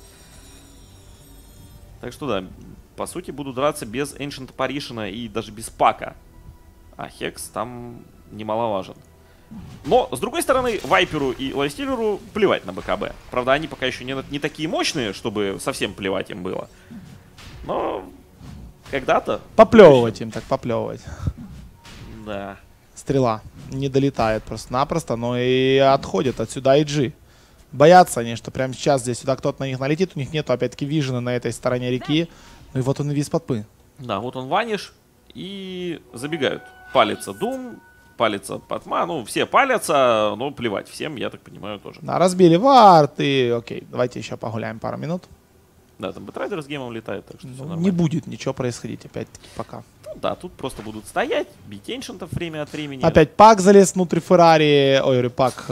Так что да, по сути буду драться без Ancient Apparition и даже без пака, а Хекс там немаловажен. Но, с другой стороны, Вайперу и Лайфстиллеру плевать на БКБ. Правда, они пока еще не, не такие мощные, чтобы совсем плевать им было. Но когда-то... Поплевывать им, так поплевывать. Да. Стрела не долетает просто-напросто, но и отходят отсюда ай джи. Боятся они, что прямо сейчас здесь сюда кто-то на них налетит. У них нету, опять-таки, вижена на этой стороне реки. Ну и вот он и вис подпы. Да, вот он ваниш, и забегают. Палится Дум, палится Патма, ну все палятся, но плевать всем, я так понимаю, тоже. Да, разбили вард и окей, давайте еще погуляем пару минут. Да, там Бэтрайдер с геймом летает, так что все Ну, нормально. не будет ничего происходить опять-таки пока. Ну, да, тут просто будут стоять, бить эншентов время от времени. Опять Пак залез внутрь Феррари. Ой, говорю, Пак.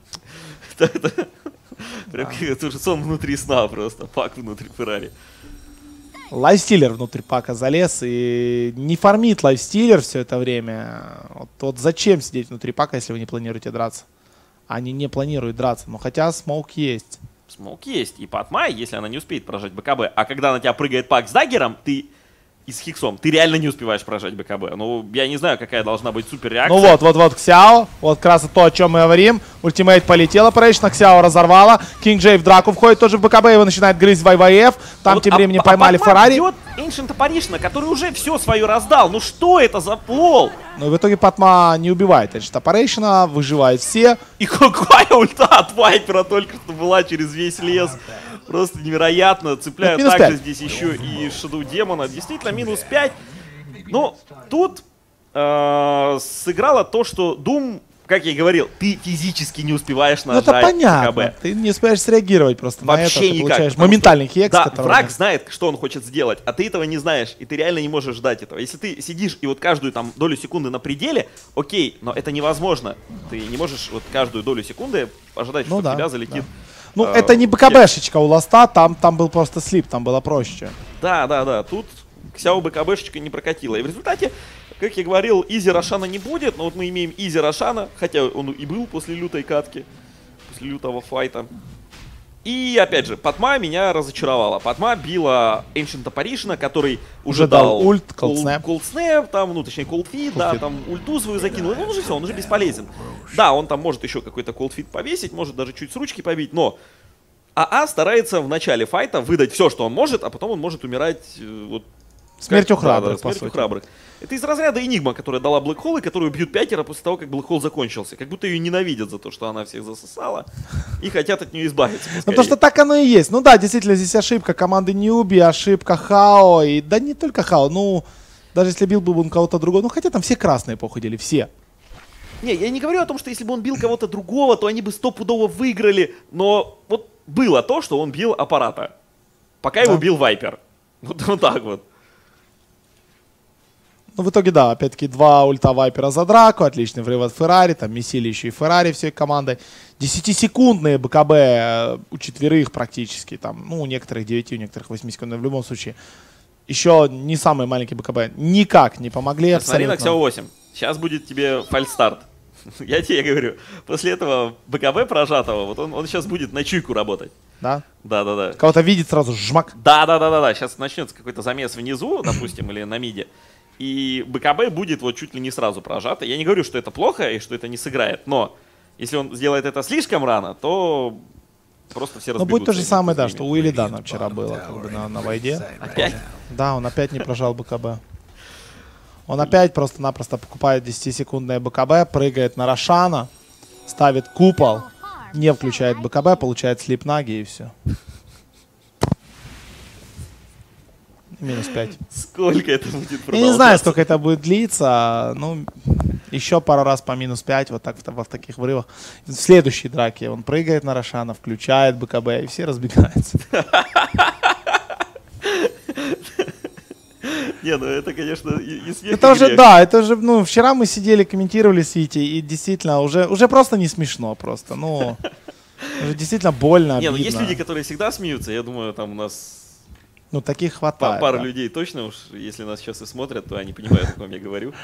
Прям как сон внутри сна просто, Пак внутри Феррари. Лайфстиллер внутрь Пака залез и не фармит Лайфстиллер все это время. Вот, вот зачем сидеть внутри Пака, если вы не планируете драться? Они не планируют драться, но хотя смоук есть. Смоук есть, и Патма, если она не успеет прожать БКБ, а когда на тебя прыгает Пак с даггером, ты и с Хиксом, ты реально не успеваешь прожать БКБ. Ну, я не знаю, какая должна быть супер реакция. Ну вот, вот, вот, Ксяо. Вот как раз то, о чем мы говорим. Ультимейт полетела, Прейшна, Ксяо разорвала. Кинг Джей в драку входит тоже в БКБ, его начинает грызть в ВВФ. Там Вот, тем а- временем а поймали Патма Феррари. бьет Ancient Apparition, который уже все свое раздал. Ну что это за лол? Но в итоге Патма не убивает Edge Operation, выживает все. И какая ульта от Вайпера только что была через весь лес. Просто невероятно. Цепляют минус также пять. здесь еще и Shadow Демона. Действительно, минус пять. Но тут э, сыграло то, что Doom, как я и говорил, ты физически не успеваешь Ну это нажать понятно. КБ. Ты не успеешь среагировать просто на это. Вообще Ты никак. получаешь потому моментальный что, хекс. Да, который- враг знает, что он хочет сделать, а ты этого не знаешь, и ты реально не можешь ждать этого. Если ты сидишь и вот каждую там долю секунды на пределе, окей, но это невозможно. Ты не можешь вот каждую долю секунды ожидать, Ну что да, в тебя залетит. Ну, э, это не БКБшечка у Ласта, там, там был просто слип, там было проще. Да, да, да. Тут Ксяо БКБшечка не прокатила. И в результате, как я говорил, Изи Рошана не будет. Но вот мы имеем Изи Рошана, хотя он и был после лютой катки, после лютого файта. И, опять же, Патма меня разочаровала. Патма била Ancient Apparition, который уже, Уже дал ульт, cold snap. cold snap, там, ну, точнее, cold feed, да, там ульту свою закинул. Ну, он уже все, он уже бесполезен. Да, он там может еще какой-то cold feed повесить, может даже чуть с ручки побить, но АА старается в начале файта выдать все, что он может, а потом он может умирать э, вот... Смертью как, да, храбрых, да, по смертью сути. храбрых. Это из разряда Энигма, которая дала Black Hole, и которую бьют пятеро после того, как Black Hole закончился. Как будто ее ненавидят за то, что она всех засосала, и хотят от нее избавиться. Ну, потому что так оно и есть. Ну да, действительно, здесь ошибка команды Ньюби, ошибка Хао. И да не только Хао, ну, даже если бил бы он кого-то другого. Ну, хотя там все красные походили, все. Не, я не говорю о том, что если бы он бил кого-то другого, то они бы стопудово выиграли. Но вот было то, что он бил аппарата. Пока Да. его бил Вайпер. Вот, вот так вот. Ну, в итоге, да, опять-таки, два ульта Вайпера за драку, отличный врыв от Феррари, там месили еще и Феррари всей командой. десятисекундные БКБ э, у четверых практически, там, ну, у некоторых девяти, у некоторых восьмисекундные, в любом случае. Еще не самые маленькие БКБ никак не помогли Смотри на абсолютно. Ксяо восемь. Сейчас будет тебе фальстарт. Я тебе говорю, после этого БКБ прожатого, вот он, он сейчас будет на чуйку работать. Да? Да-да-да. Кого-то видит сразу жмак. Да-да-да-да-да. Сейчас начнется какой-то замес внизу, допустим, или на миде. И БКБ будет вот чуть ли не сразу прожато. Я не говорю, что это плохо и что это не сыграет, но если он сделает это слишком рано, то просто все Ну, разбегутся. будет то же самое, да, с что ними. у Илидана вчера было, как бы, на, на войде. Опять? Да, он опять не прожал БКБ. Он опять просто-напросто покупает десятисекундное БКБ, прыгает на Рошана, ставит купол, не включает БКБ, получает слип-наги и все. Минус пять. Сколько это будет Я продолжаться? не знаю, сколько это будет длиться. Ну, еще пару раз по минус пять, вот так в, в таких врывах. В следующей драке он прыгает на Рошана, включает БКБ, и все разбегаются. Не, ну это, конечно, и, и смех, Это и уже, грех. да, это уже, ну, вчера мы сидели, комментировали с Витей, и действительно, уже, уже просто не смешно, просто, ну, уже действительно больно, Не, ну обидно. есть люди, которые всегда смеются. Я думаю, там у нас Ну, таких па- хватает. пара да. людей точно уж, если нас сейчас и смотрят, то они понимают, о ком я говорю.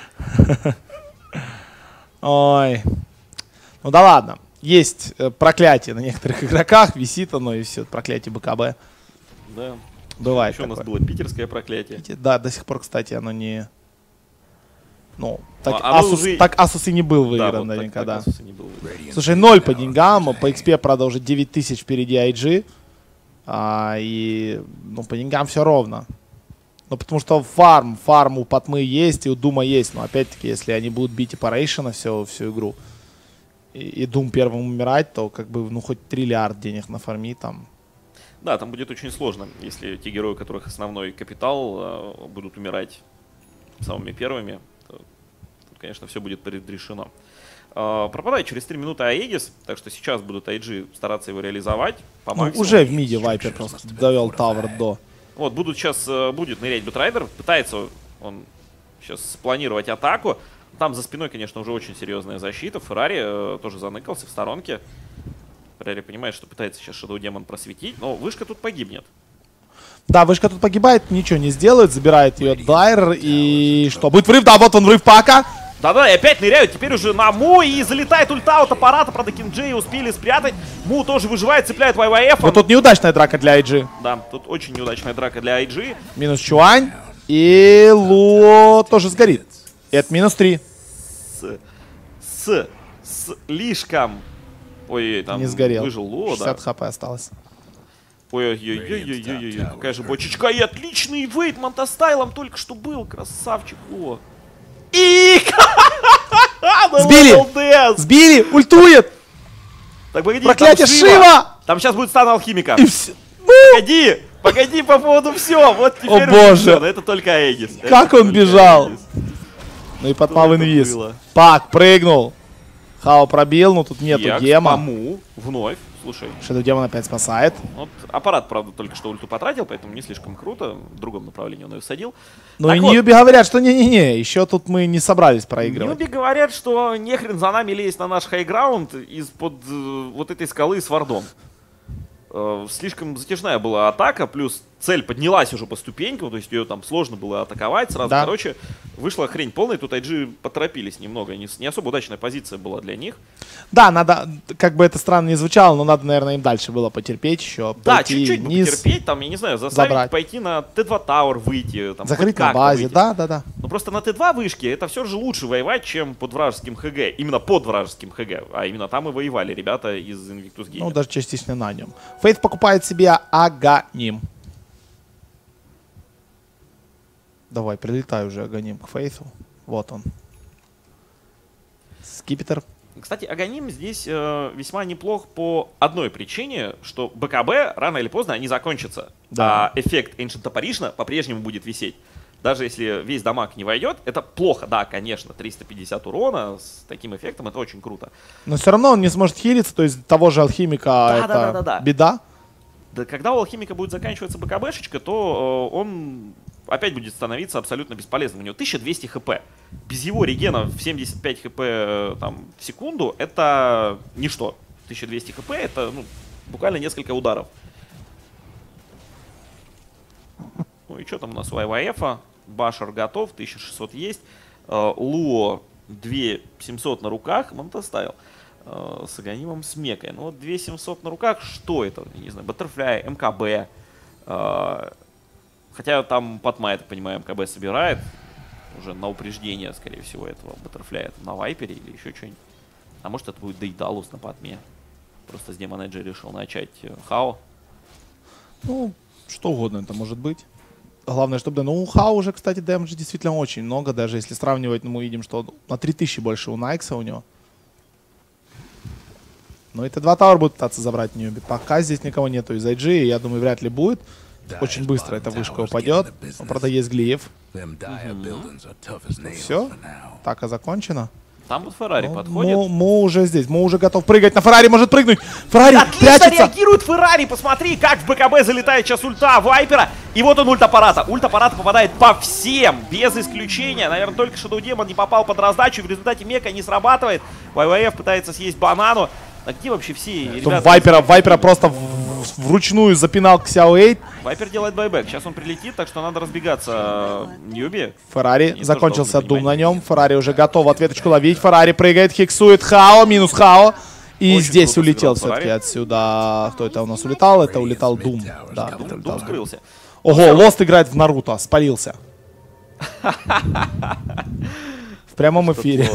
Ой. Ну да ладно. Есть э, проклятие на некоторых игроках, висит оно и все, проклятие БКБ. Да. Бывает Еще у нас такое. было питерское проклятие. Да, до сих пор, кстати, оно не... Ну, так, А- оно Asus, уже- так Asus и не был выигран Да, вот так- наверняка, так да. Asus и не был выигран. Слушай, ноль по деньгам, по экспе, правда, уже девять тысяч впереди ай джи. А, и, ну, по деньгам все ровно. Ну, потому что фарм, фарм у Патмы есть, и у Дума есть. Но, опять-таки, если они будут бить и по Рейшена всю, всю игру, и, и Дум первым умирать, то, как бы, ну, хоть триллиард денег нафарми там. Да, там будет очень сложно, если те герои, у которых основной капитал, э, будут умирать самыми первыми, то, тут, конечно, все будет предрешено. Э, пропадает через три минуты Аегис, так что сейчас будут ай джи стараться его реализовать по Ну, максимуму. уже в миде Вайпер просто довел Тавр до. Вот, будут сейчас, э, будет нырять Бэтрайдер, пытается он сейчас спланировать атаку. Там за спиной, конечно, уже очень серьезная защита. Феррари э, тоже заныкался в сторонке. Феррари понимает, что пытается сейчас Shadow Demon просветить, но вышка тут погибнет. Да, вышка тут погибает, ничего не сделает, забирает ее Дайр, и что, будет врыв? Да, вот он врыв Пака. Да-да, и опять ныряют теперь уже на Му, и залетает ульта от аппарата, правда, Кинджей успели спрятать. Му тоже выживает, цепляет вай вай эф. Вот тут неудачная драка для ай джи. Да, тут очень неудачная драка для ай джи. Минус Чуань. И Луо тоже сгорит. И это минус три. С, с, слишком... Ой, там Не сгорел. выжил Луо, да. шестьдесят хп осталось. Ой-ой-ой-ой-ой-ой, какая же бочечка. И отличный вейт Монтастайлом только что был. Красавчик Луо. И... Сбили! Сбили! Ультует! Так, погоди, Проклятие там Шива! Там сейчас будет стан алхимика. И все. Погоди! Погоди по поводу все. Вот теперь... О, боже. всё, но это только Аегис. Как Это он только бежал? Аегис. Ну и Патма в это инвиз. было? Пак прыгнул. Хао пробил, но тут нету Якс, гема. Паму, вновь. Слушай, Shadow Demon опять спасает. вот аппарат, правда, только что ульту потратил, поэтому не слишком круто. В другом направлении он ее всадил. Ну Так и вот, Ньюби говорят, что не-не-не, еще тут мы не собрались проигрывать. Ньюби говорят, что нехрен за нами лезть на наш хайграунд из-под э, вот этой скалы с вардом. Э, слишком затяжная была атака, плюс цель поднялась уже по ступенькам, то есть ее там сложно было атаковать сразу. Да. Короче, вышла хрень полная, тут ай джи поторопились немного, не, не особо удачная позиция была для них. Да, надо, как бы это странно не звучало, но надо, наверное, им дальше было потерпеть еще. Да, чуть-чуть бы потерпеть, там, я не знаю, заставить забрать. пойти на тэ два Tower выйти. Там, закрыть на базе, выйти. да, да, да. Но просто на тэ два вышке это все же лучше воевать, чем под вражеским ХГ. Именно под вражеским ХГ. А именно там и воевали ребята из Invictus Gamer. Ну, даже частично на нем. Фейт покупает себе Аганим. Давай, прилетай уже, Аганим, к Фейту. Вот он. Скипетр. Кстати, Аганим здесь э, весьма неплох по одной причине, что БКБ рано или поздно они закончатся. Да. А эффект Ancient Apparition по-прежнему будет висеть. Даже если весь дамаг не войдет, это плохо. Да, конечно, триста пятьдесят урона с таким эффектом, это очень круто. Но все равно он не сможет хилиться, то есть того же алхимика да, это да, да, да, да. беда. Да, когда у алхимика будет заканчиваться БКБшечка, то э, он опять будет становиться абсолютно бесполезным. У него тысяча двести хп. Без его регена в семьдесят пять хп э, там, в секунду это ничто. тысяча двести хп это ну, буквально несколько ударов. Ну и что там у нас у ай вай эф? Башер готов, тысяча шестьсот есть. Э, Луо две тысячи семьсот на руках, он это ставил. Э, с Аганимом с Мекой. Ну вот две тысячи семьсот на руках, что это? Я не знаю, Баттерфляй, эм ка бэ. Э, хотя там Патма, я так понимаю, эм ка бэ собирает. Уже на упреждение, скорее всего, этого Баттерфляя на Вайпере или еще что-нибудь. А может это будет Дейдалус на Патме. Просто с Демонеджи решил начать э, Хао. Ну, что угодно это может быть. Главное, чтобы... Ну, у Хао уже, кстати, дэмэджа действительно очень много. Даже если сравнивать, ну, мы видим, что на три тысячи больше у Найкса у него. Ну, и тэ два Tower будет пытаться забрать Ньюби. Пока здесь никого нету из ай джи, я думаю, вряд ли будет. Очень быстро эта вышка упадет. Но, правда, есть Глиев. Все. Атака закончена. Там вот Феррари ну, подходит. Мо, Мо уже здесь. Мо уже готов прыгать. На Феррари может прыгнуть. Феррари Отлично прячется. реагирует Феррари. Посмотри, как в БКБ залетает сейчас ульта Вайпера. И вот он ульт аппарата. Ульт аппарата попадает по всем, без исключения. Наверное, только Shadow Demon не попал под раздачу. В результате Мека не срабатывает. вай вай эф пытается съесть банану. А где вообще все ребята? Вайпера, Вайпера просто в, вручную запинал к Сяо восемь. Вайпер делает байбек. Сейчас он прилетит, так что надо разбегаться Ньюби. Феррари, закончился дум на нем. Феррари уже готов ответочку ловить. Феррари прыгает, хиксует Хао, минус Хао. И очень здесь улетел все-таки отсюда. Кто это у нас улетал? Это улетал Дум. Да, Дум, Дум, Дум скрылся. Ого, Лост играет в Наруто, спалился. В прямом эфире.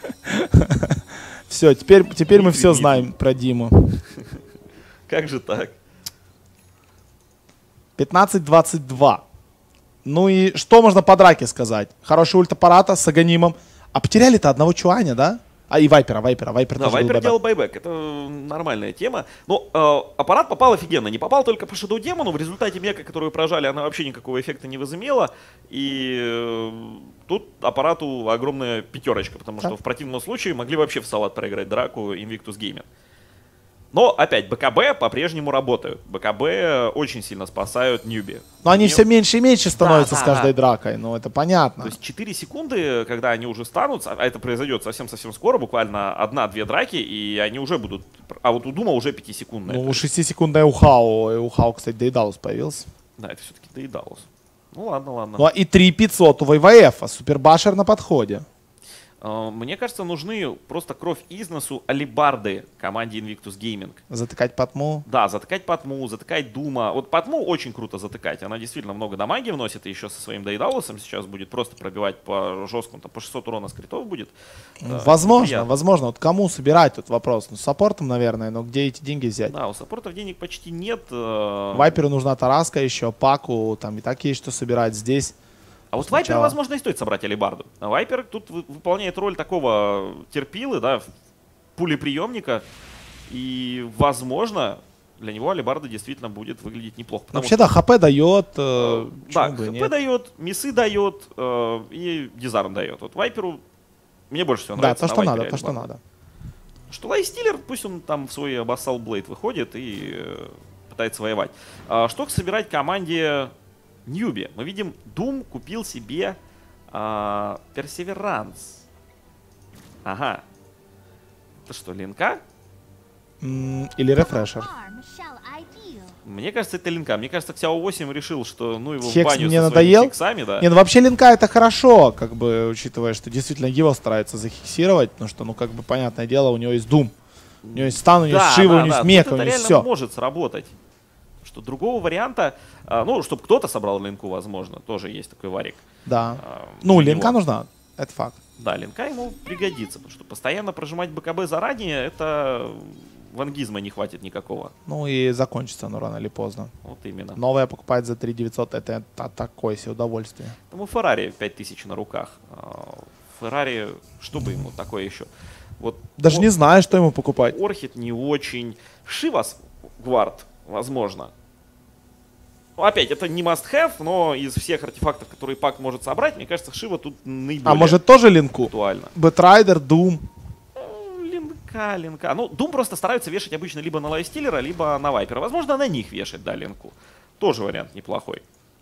Все, теперь, теперь мы все знаем про Диму. Как же так? пятнадцать двадцать два. Ну и что можно по драке сказать? Хороший ульт аппарата с Аганимом. А потеряли-то одного Чуаня, да? А и Вайпера, Вайпера, Вайпер да, тоже Вайпер был делал байбек, это нормальная тема. Но э, аппарат попал офигенно, не попал только по Shadow Demon, в результате Мека, которую прожали, она вообще никакого эффекта не возымела. И э, тут аппарату огромная пятерочка, потому да. что в противном случае могли вообще в салат проиграть драку Invictus Gamer. Но опять, БКБ по-прежнему работают. БКБ очень сильно спасают Ньюби. Но они Мне... все меньше и меньше становятся да, с каждой да. дракой, ну это понятно. То есть четыре секунды, когда они уже станут, а это произойдет совсем-совсем скоро, буквально одна-две драки, и они уже будут... А вот у Дума уже пятисекундная. Ну, шестисекундная у Хао. И у Хао, кстати, Дейдалус появился. Да, это все-таки Дейдалус. Ну ладно, ладно. Ну и три пятьсот у вай вай эф, а Супербашер на подходе. Мне кажется, нужны просто кровь из носу алибарды команде Invictus Gaming. Затыкать Патму? Да, затыкать Патму, затыкать Дума. Вот Патму очень круто затыкать. Она действительно много дамаги вносит. И еще со своим Дейдалусом сейчас будет просто пробивать по жесткому. Там по шестьсот урона с критов будет. Возможно, Приятно. возможно. Вот кому собирать тут вопрос? Ну, с саппортом, наверное, но где эти деньги взять? Да, у саппортов денег почти нет. Вайперу нужна Тараска еще, Паку. Там и так есть что собирать здесь. А вот Вайпер, возможно, и стоит собрать алибарду. А Вайпер тут выполняет роль такого терпилы, да, пулеприемника. И, возможно, для него алибарда действительно будет выглядеть неплохо. Вообще, что, да, ХП дает. Э, да, ХП нет? дает, миссы дает э, и дизарм дает. Вот Вайперу мне больше всего нравится. Да, то, что надо, то, что надо. Что Лайстиллер, пусть он там в свой Абассал Блейд выходит и э, пытается воевать. А, что собирать команде Ньюби? Мы видим, Doom купил себе а, Perseverance. Ага. Это что, линка? М, Или рефрешер. Мне кажется, это линка. Мне кажется, Xiao восемь решил, что ну его в Хекс баню мне со надоел. своими хексами, да. Не, ну вообще линка это хорошо, как бы, учитывая, что действительно его старается захексировать, потому что, ну, как бы, понятное дело, у него есть Doom, у него есть стан, у него Да, есть Шива, да, у него да. есть Мека, Тут у это него есть реально все. может сработать. Что другого варианта, а, ну, чтобы кто-то собрал линку, возможно, тоже есть такой варик. Да. А, Ну, для линка него. нужна, это факт. Да, линка ему пригодится, потому что постоянно прожимать БКБ заранее, это вангизма не хватит никакого. Ну и закончится оно рано или поздно. Вот именно. Новое покупать за три девятьсот, это, это такое себе удовольствие. Там у Феррари пять тысяч на руках. А, Феррари, что бы ему такое еще? Вот Даже О- не знаю, что ему покупать. Орхид не очень. Шивас Гвард, возможно. Ну, опять, это не must-have, но из всех артефактов, которые пак может собрать, мне кажется, Шива тут наиболее А может тоже линку? актуально. Бэтрайдер, Doom. Ну, линка, линка. Ну, Doom просто стараются вешать обычно либо на Лайфстиллера, либо на Вайпера. Возможно, на них вешать, да, линку. Тоже вариант неплохой.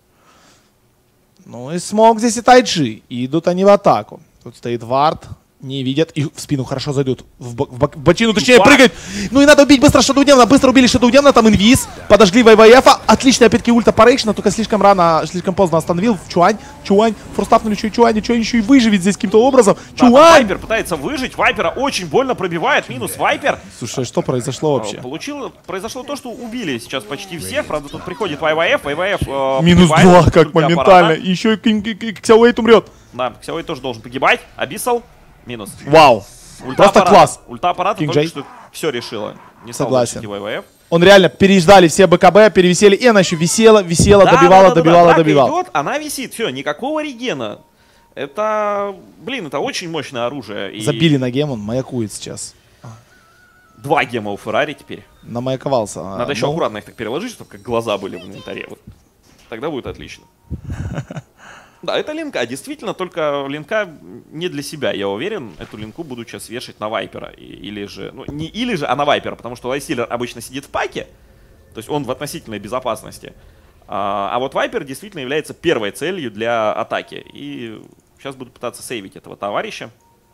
Ну и смог здесь и Тайджи. И идут они в атаку. Тут стоит Вард. Не видят. И в спину хорошо зайдут. В, бок- в, бок- в бочину, точнее, Вард. прыгать. Ну и надо убить быстро Шадоудемона. Быстро убили Шадоудемона. Там инвиз. Подожгли ВВФа. Отличная опять-таки ульта Парейшна. Только слишком рано, слишком поздно остановил. Чуань. Чуань. Фрустафнули еще и Чуань. Чуань еще и выживет здесь каким-то образом. Да, там Чуань. Вайпер пытается выжить. Вайпера очень больно пробивает. Минус Вайпер. Слушай, что произошло вообще? Получил, произошло то, что убили сейчас почти всех. Правда, тут приходит ВВФ. ВВФ э, Минус погибает два, от как ульты моментально. аппарата. И еще и Ксяуэйт умрет. Да, Ксяуэй тоже должен погибать. Абиссал. Минус. Вау. Ульта Просто аппарата. класс. Ульта аппарата King только J. что все решила. Не стал Согласен. дальше идти ВВФ. Он реально переждали все БКБ, перевисели. И она еще висела, висела, Да, добивала, да, да, да, добивала, драка добивала. идет, она висит, все, никакого регена. Это, блин, это очень мощное оружие. И Забили на гем, он маякует сейчас. Два гема у Феррари теперь. Намаяковался. Надо а, еще ну, аккуратно их так переложить, чтобы как глаза были в инвентаре. Вот. Тогда будет отлично. Да, это линка. Действительно, только линка не для себя, я уверен. Эту линку буду сейчас вешать на Вайпера. И- Или же, ну, не или же, а на Вайпера, потому что Лайфстиллер обычно сидит в паке. То есть он в относительной безопасности. А, а вот Вайпер действительно является первой целью для атаки. И сейчас буду пытаться сейвить этого товарища.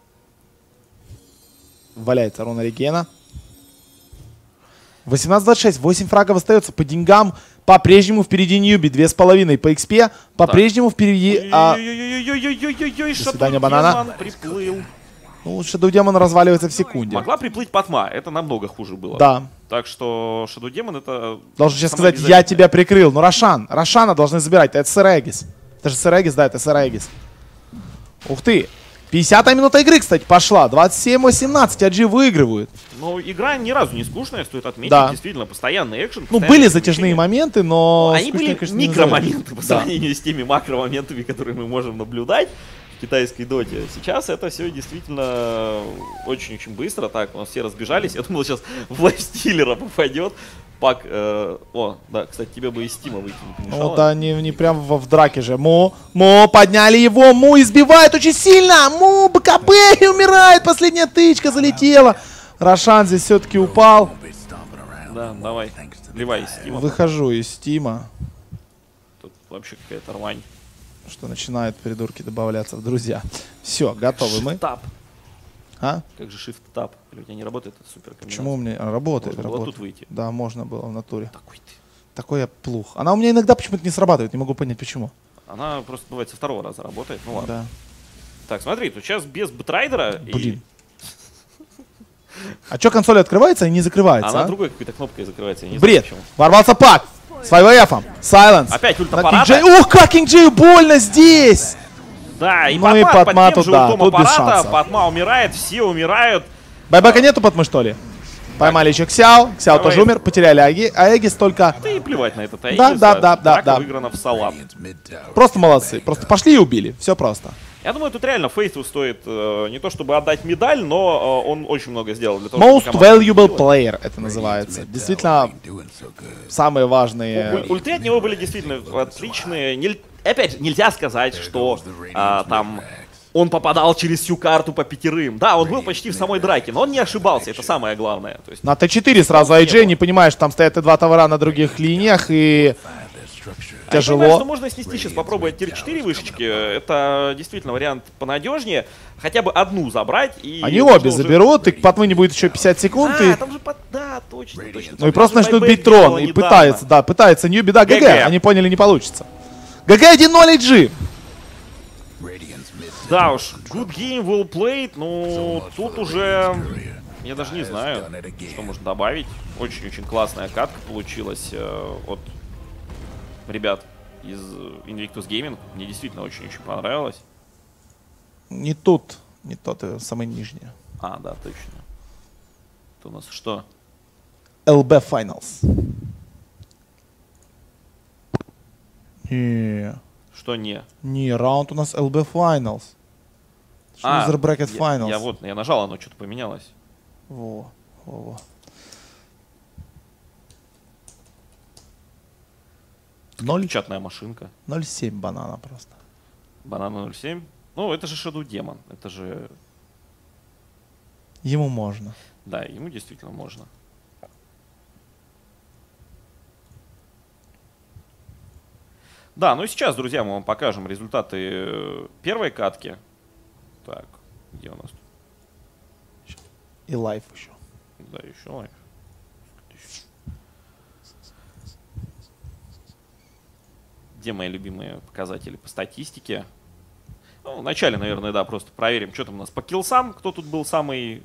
Валяется руна регена. восемнадцать двадцать шесть, восемь фрагов остается по деньгам. По-прежнему впереди Ньюби, две с половиной по экспе. По-прежнему впереди... а, Ой-ой-ой-ой-ой-ой-ой-ой-ой, До свидания, банана. Шадоудемон приплыл. ну, Шадоудемон разваливается в секунде. Могла приплыть Патма, это намного хуже было. Да. Так что Шадоудемон это... Должен сейчас самое сказать, я безобидное. тебя прикрыл. Ну, Рошан. Рошана должны забирать. Это сэр Эгис. Это же сэр Эгис, да, это сэр Эгис. Ух ты. пятидесятая минута игры, кстати, пошла. двадцать семь восемнадцать. Аджи выигрывают. Но игра ни разу не скучная, стоит отметить. Да. Действительно, постоянный экшен. Ну, постоянное были приключение. затяжные моменты, но... Они скучно, были конечно, не микромоменты по назовешь. Да. сравнению с теми макромоментами, которые мы можем наблюдать в китайской доте. Сейчас это все действительно очень-очень быстро. Так, у нас все разбежались. Я думал, сейчас в Лайфстиллера попадет. Пак, э, о, да, кстати, тебе бы из Стима выйти не Ну помешало. да, не, не прям в, в драке же. Му, Му, подняли его, Му избивает очень сильно. Му, БКБ умирает, последняя тычка залетела. Рошан здесь все-таки упал. Да, давай, вливай из Стима. Выхожу из Стима, Тут вообще какая-то рвань. что начинают придурки добавляться в друзья. Все, готовы мы. Тап. А? Как же Shift-Tab? Или у тебя не работает эта супер комбинация? Почему у меня а, работает? Можно было работает. тут выйти. Да, можно было в натуре. Такой ты. Такой я плух. Она у меня иногда почему-то не срабатывает, не могу понять почему. Она просто бывает со второго раза работает. Ну ладно. Да. Так, смотри, тут сейчас без Бэтрайдера. Блин. А что, консоль открывается и не закрывается? Она а? другой какой-то кнопкой закрывается. Я не Бред. знаю, почему. Ворвался пак. С ВВФом. Сайленс. Опять ульт На аппарата. King J. Ух, как King J больно здесь. Да, и Ну и Патма, Патма под тем тут, же да, ультом тут без аппарата. шансов. Патма умирает, все умирают. Байбека нету Патмы, что ли? Поймали еще Ксяо. Ксяо Давай. тоже умер. Потеряли Аги. А Эгис только... Да и плевать на это. Да, да, да, да, Драка да. выиграна в салат. Просто молодцы. Просто пошли и убили. Все просто. Я думаю, тут реально Фейту стоит э, не то чтобы отдать медаль, но э, он очень много сделал для того, Most чтобы команда valuable победила. player это называется. Действительно, самые важные... Уль- Ульты от него были действительно отличные. Нель- Опять же, нельзя сказать, что а, там он попадал через всю карту по пятерым. Да, он был почти в самой драке, но он не ошибался, это самое главное. То есть, На Т четыре сразу ай джей, не понимаешь, там стоят и два товара на других линиях, и а я понимаю, что тяжело. можно снести сейчас, попробовать тир четыре вышечки. Это действительно вариант понадежнее. Хотя бы одну забрать. И Они можно обе уже- заберут, и к Патмы не будет еще пятьдесят секунд, А, и... там же, под- да, получится. Точно. Ну и просто Даже начнут Бэйбэй бить трон. делала И недавно. пытается, да, пытается Ньюби, да, ГГ. ГГ. Они поняли, не получится. ГГ один ноль эй джи. Да уж, good game, well played, ну тут уже, я даже не знаю, что можно добавить. Очень-очень классная катка получилась э, от ребят из Invictus Gaming. Мне действительно очень-очень понравилось. Не тут, не тот, э, самый нижний. А, да, точно. Это у нас что? эл би Finals. Не, Что не? не, раунд у нас эл би Finals. А, Loser Bracket я, Finals. я вот, я нажал, оно что-то поменялось. Во, во, во. Ноль, Печатная машинка. ноль семь банана просто. Банана ноль семь. Ну, это же Shadow Demon. Это же... Ему можно. Да, ему действительно можно. Да, ну и сейчас, друзья, мы вам покажем результаты э, первой катки. Так, где у нас тут? И лайф еще. Да, еще лайф. Где мои любимые показатели по статистике? Ну, вначале, наверное, да, просто проверим, что там у нас по киллсам, кто тут был самый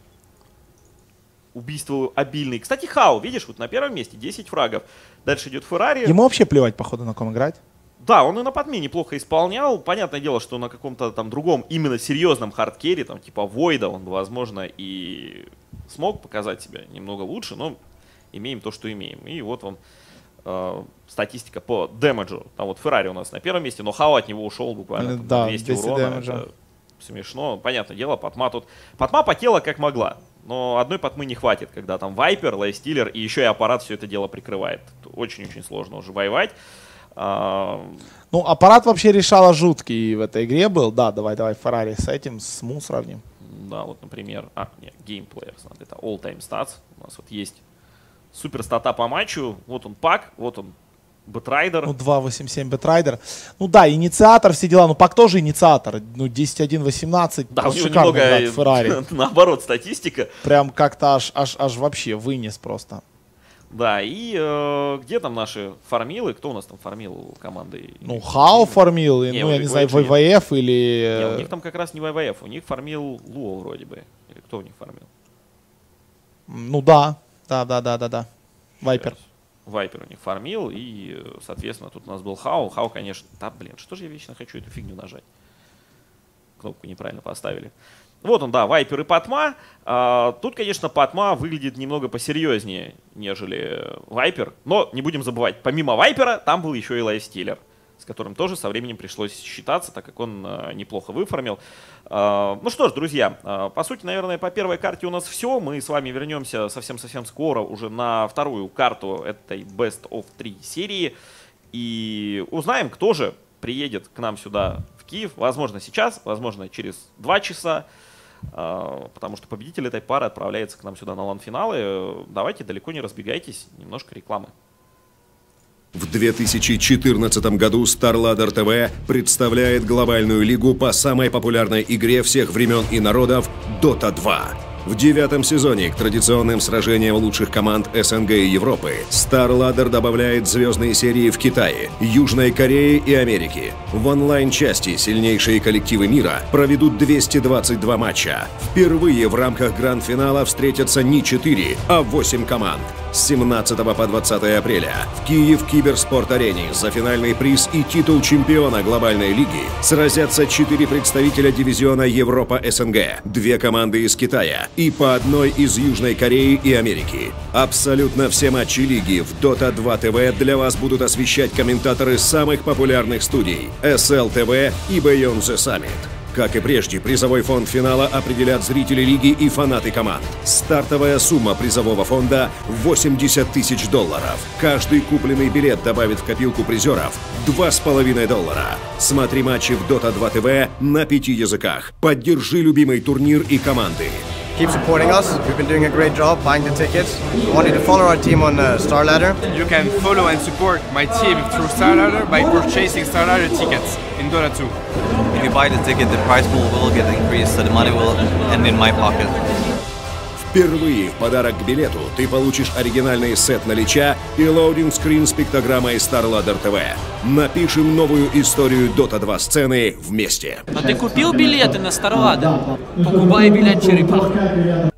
убийство обильный. Кстати, Хау, видишь, вот на первом месте десять фрагов. Дальше идет Феррари. Ему вообще плевать, походу, на ком играть. Да, он и на подме неплохо исполнял. Понятное дело, что на каком-то там другом, именно серьезном хардкере, там типа Войда, он, возможно, и смог показать себя немного лучше, но имеем то, что имеем. И вот вам э, статистика по дэмэджу. Там вот Феррари у нас на первом месте, но Хау от него ушел буквально там, Да, двести двести урона. дэмэджа. Это смешно. Понятное дело, Патма тут... Патма потела как могла. Но одной Патмы не хватит, когда там Вайпер, Лайфстиллер и еще и аппарат все это дело прикрывает. Очень-очень сложно уже воевать. А... Ну, аппарат вообще решала жуткий в этой игре был. Да, давай, давай, Феррари с этим, с Му сравним. Да, вот, например, а, нет, Game Players, надо, это All Time Stats. У нас вот есть супер стата по матчу. Вот он Пак, вот он Бэтрайдер. Ну, два восемь семь Бэтрайдер. Ну да, инициатор, все дела. Ну, Пак тоже инициатор. Ну, десять один восемнадцать. Да, у него шикарный немного играет Феррари. наоборот статистика. Прям как-то аж, аж, аж вообще вынес просто. Да, и э, где там наши фармилы? Кто у нас там фармил команды? Ну, Хау фармил, и, Не, ну, я у не знаю, Ликвайджа нет. вэ вэ эф или... Не, у них там как раз не вэ вэ эф, у них фармил Луо вроде бы. Или кто у них фармил? Ну да, да, да, да, да, да. Вайпер. Вайпер у них фармил, и, соответственно, тут у нас был Хау. Хау, конечно, да, блин, что же я вечно хочу эту фигню нажать? Кнопку неправильно поставили. Вот он, да, Вайпер и Патма. А, тут, конечно, Патма выглядит немного посерьезнее, нежели Вайпер. Но не будем забывать, помимо Вайпера, там был еще и Лайфстиллер, с которым тоже со временем пришлось считаться, так как он а, неплохо выфармил. А, ну что ж, друзья, а, по сути, наверное, по первой карте у нас все. Мы с вами вернемся совсем-совсем скоро уже на вторую карту этой Best of три серии. И узнаем, кто же приедет к нам сюда в Киев. Возможно, сейчас, возможно, через два часа. Потому что победитель этой пары отправляется к нам сюда на лан-финалы. Давайте, далеко не разбегайтесь, немножко рекламы. В две тысячи четырнадцатом году StarLadder ти ви представляет глобальную лигу по самой популярной игре всех времен и народов дота два. В девятом сезоне к традиционным сражениям лучших команд эс эн гэ и Европы StarLadder добавляет звездные серии в Китае, Южной Корее и Америке. В онлайн-части сильнейшие коллективы мира проведут двести двадцать два матча. Впервые в рамках гранд-финала встретятся не четыре, а восемь команд. С семнадцатого по двадцатое апреля в Киев Киберспорт-арене за финальный приз и титул чемпиона глобальной лиги сразятся четыре представителя дивизиона Европа-эс эн гэ, две команды из Китая и по одной из Южной Кореи и Америки. Абсолютно все матчи лиги в дота два ти ви для вас будут освещать комментаторы самых популярных студий эс эл ти ви и Beyond the Summit. Как и прежде, призовой фонд финала определят зрители лиги и фанаты команд. Стартовая сумма призового фонда – восемьдесят тысяч долларов. Каждый купленный билет добавит в копилку призеров два с половиной доллара. Смотри матчи в дота два ти ви на пяти языках. Поддержи любимый турнир и команды. Keep supporting us. We've been doing a great job buying the tickets. We want you to follow our team on uh, StarLadder. You can follow and support my team through StarLadder by purchasing StarLadder tickets in Dota two. If you buy the ticket, the prize pool will get increased, so the money will end in my pocket. В Впервые в подарок к билету ты получишь оригинальный сет налича и лоудинг-скрин с пиктограммой StarLadder ти ви. Напишем новую историю Дота два сцены вместе. А ты купил билеты на StarLadder? Покупай билет Черепахи.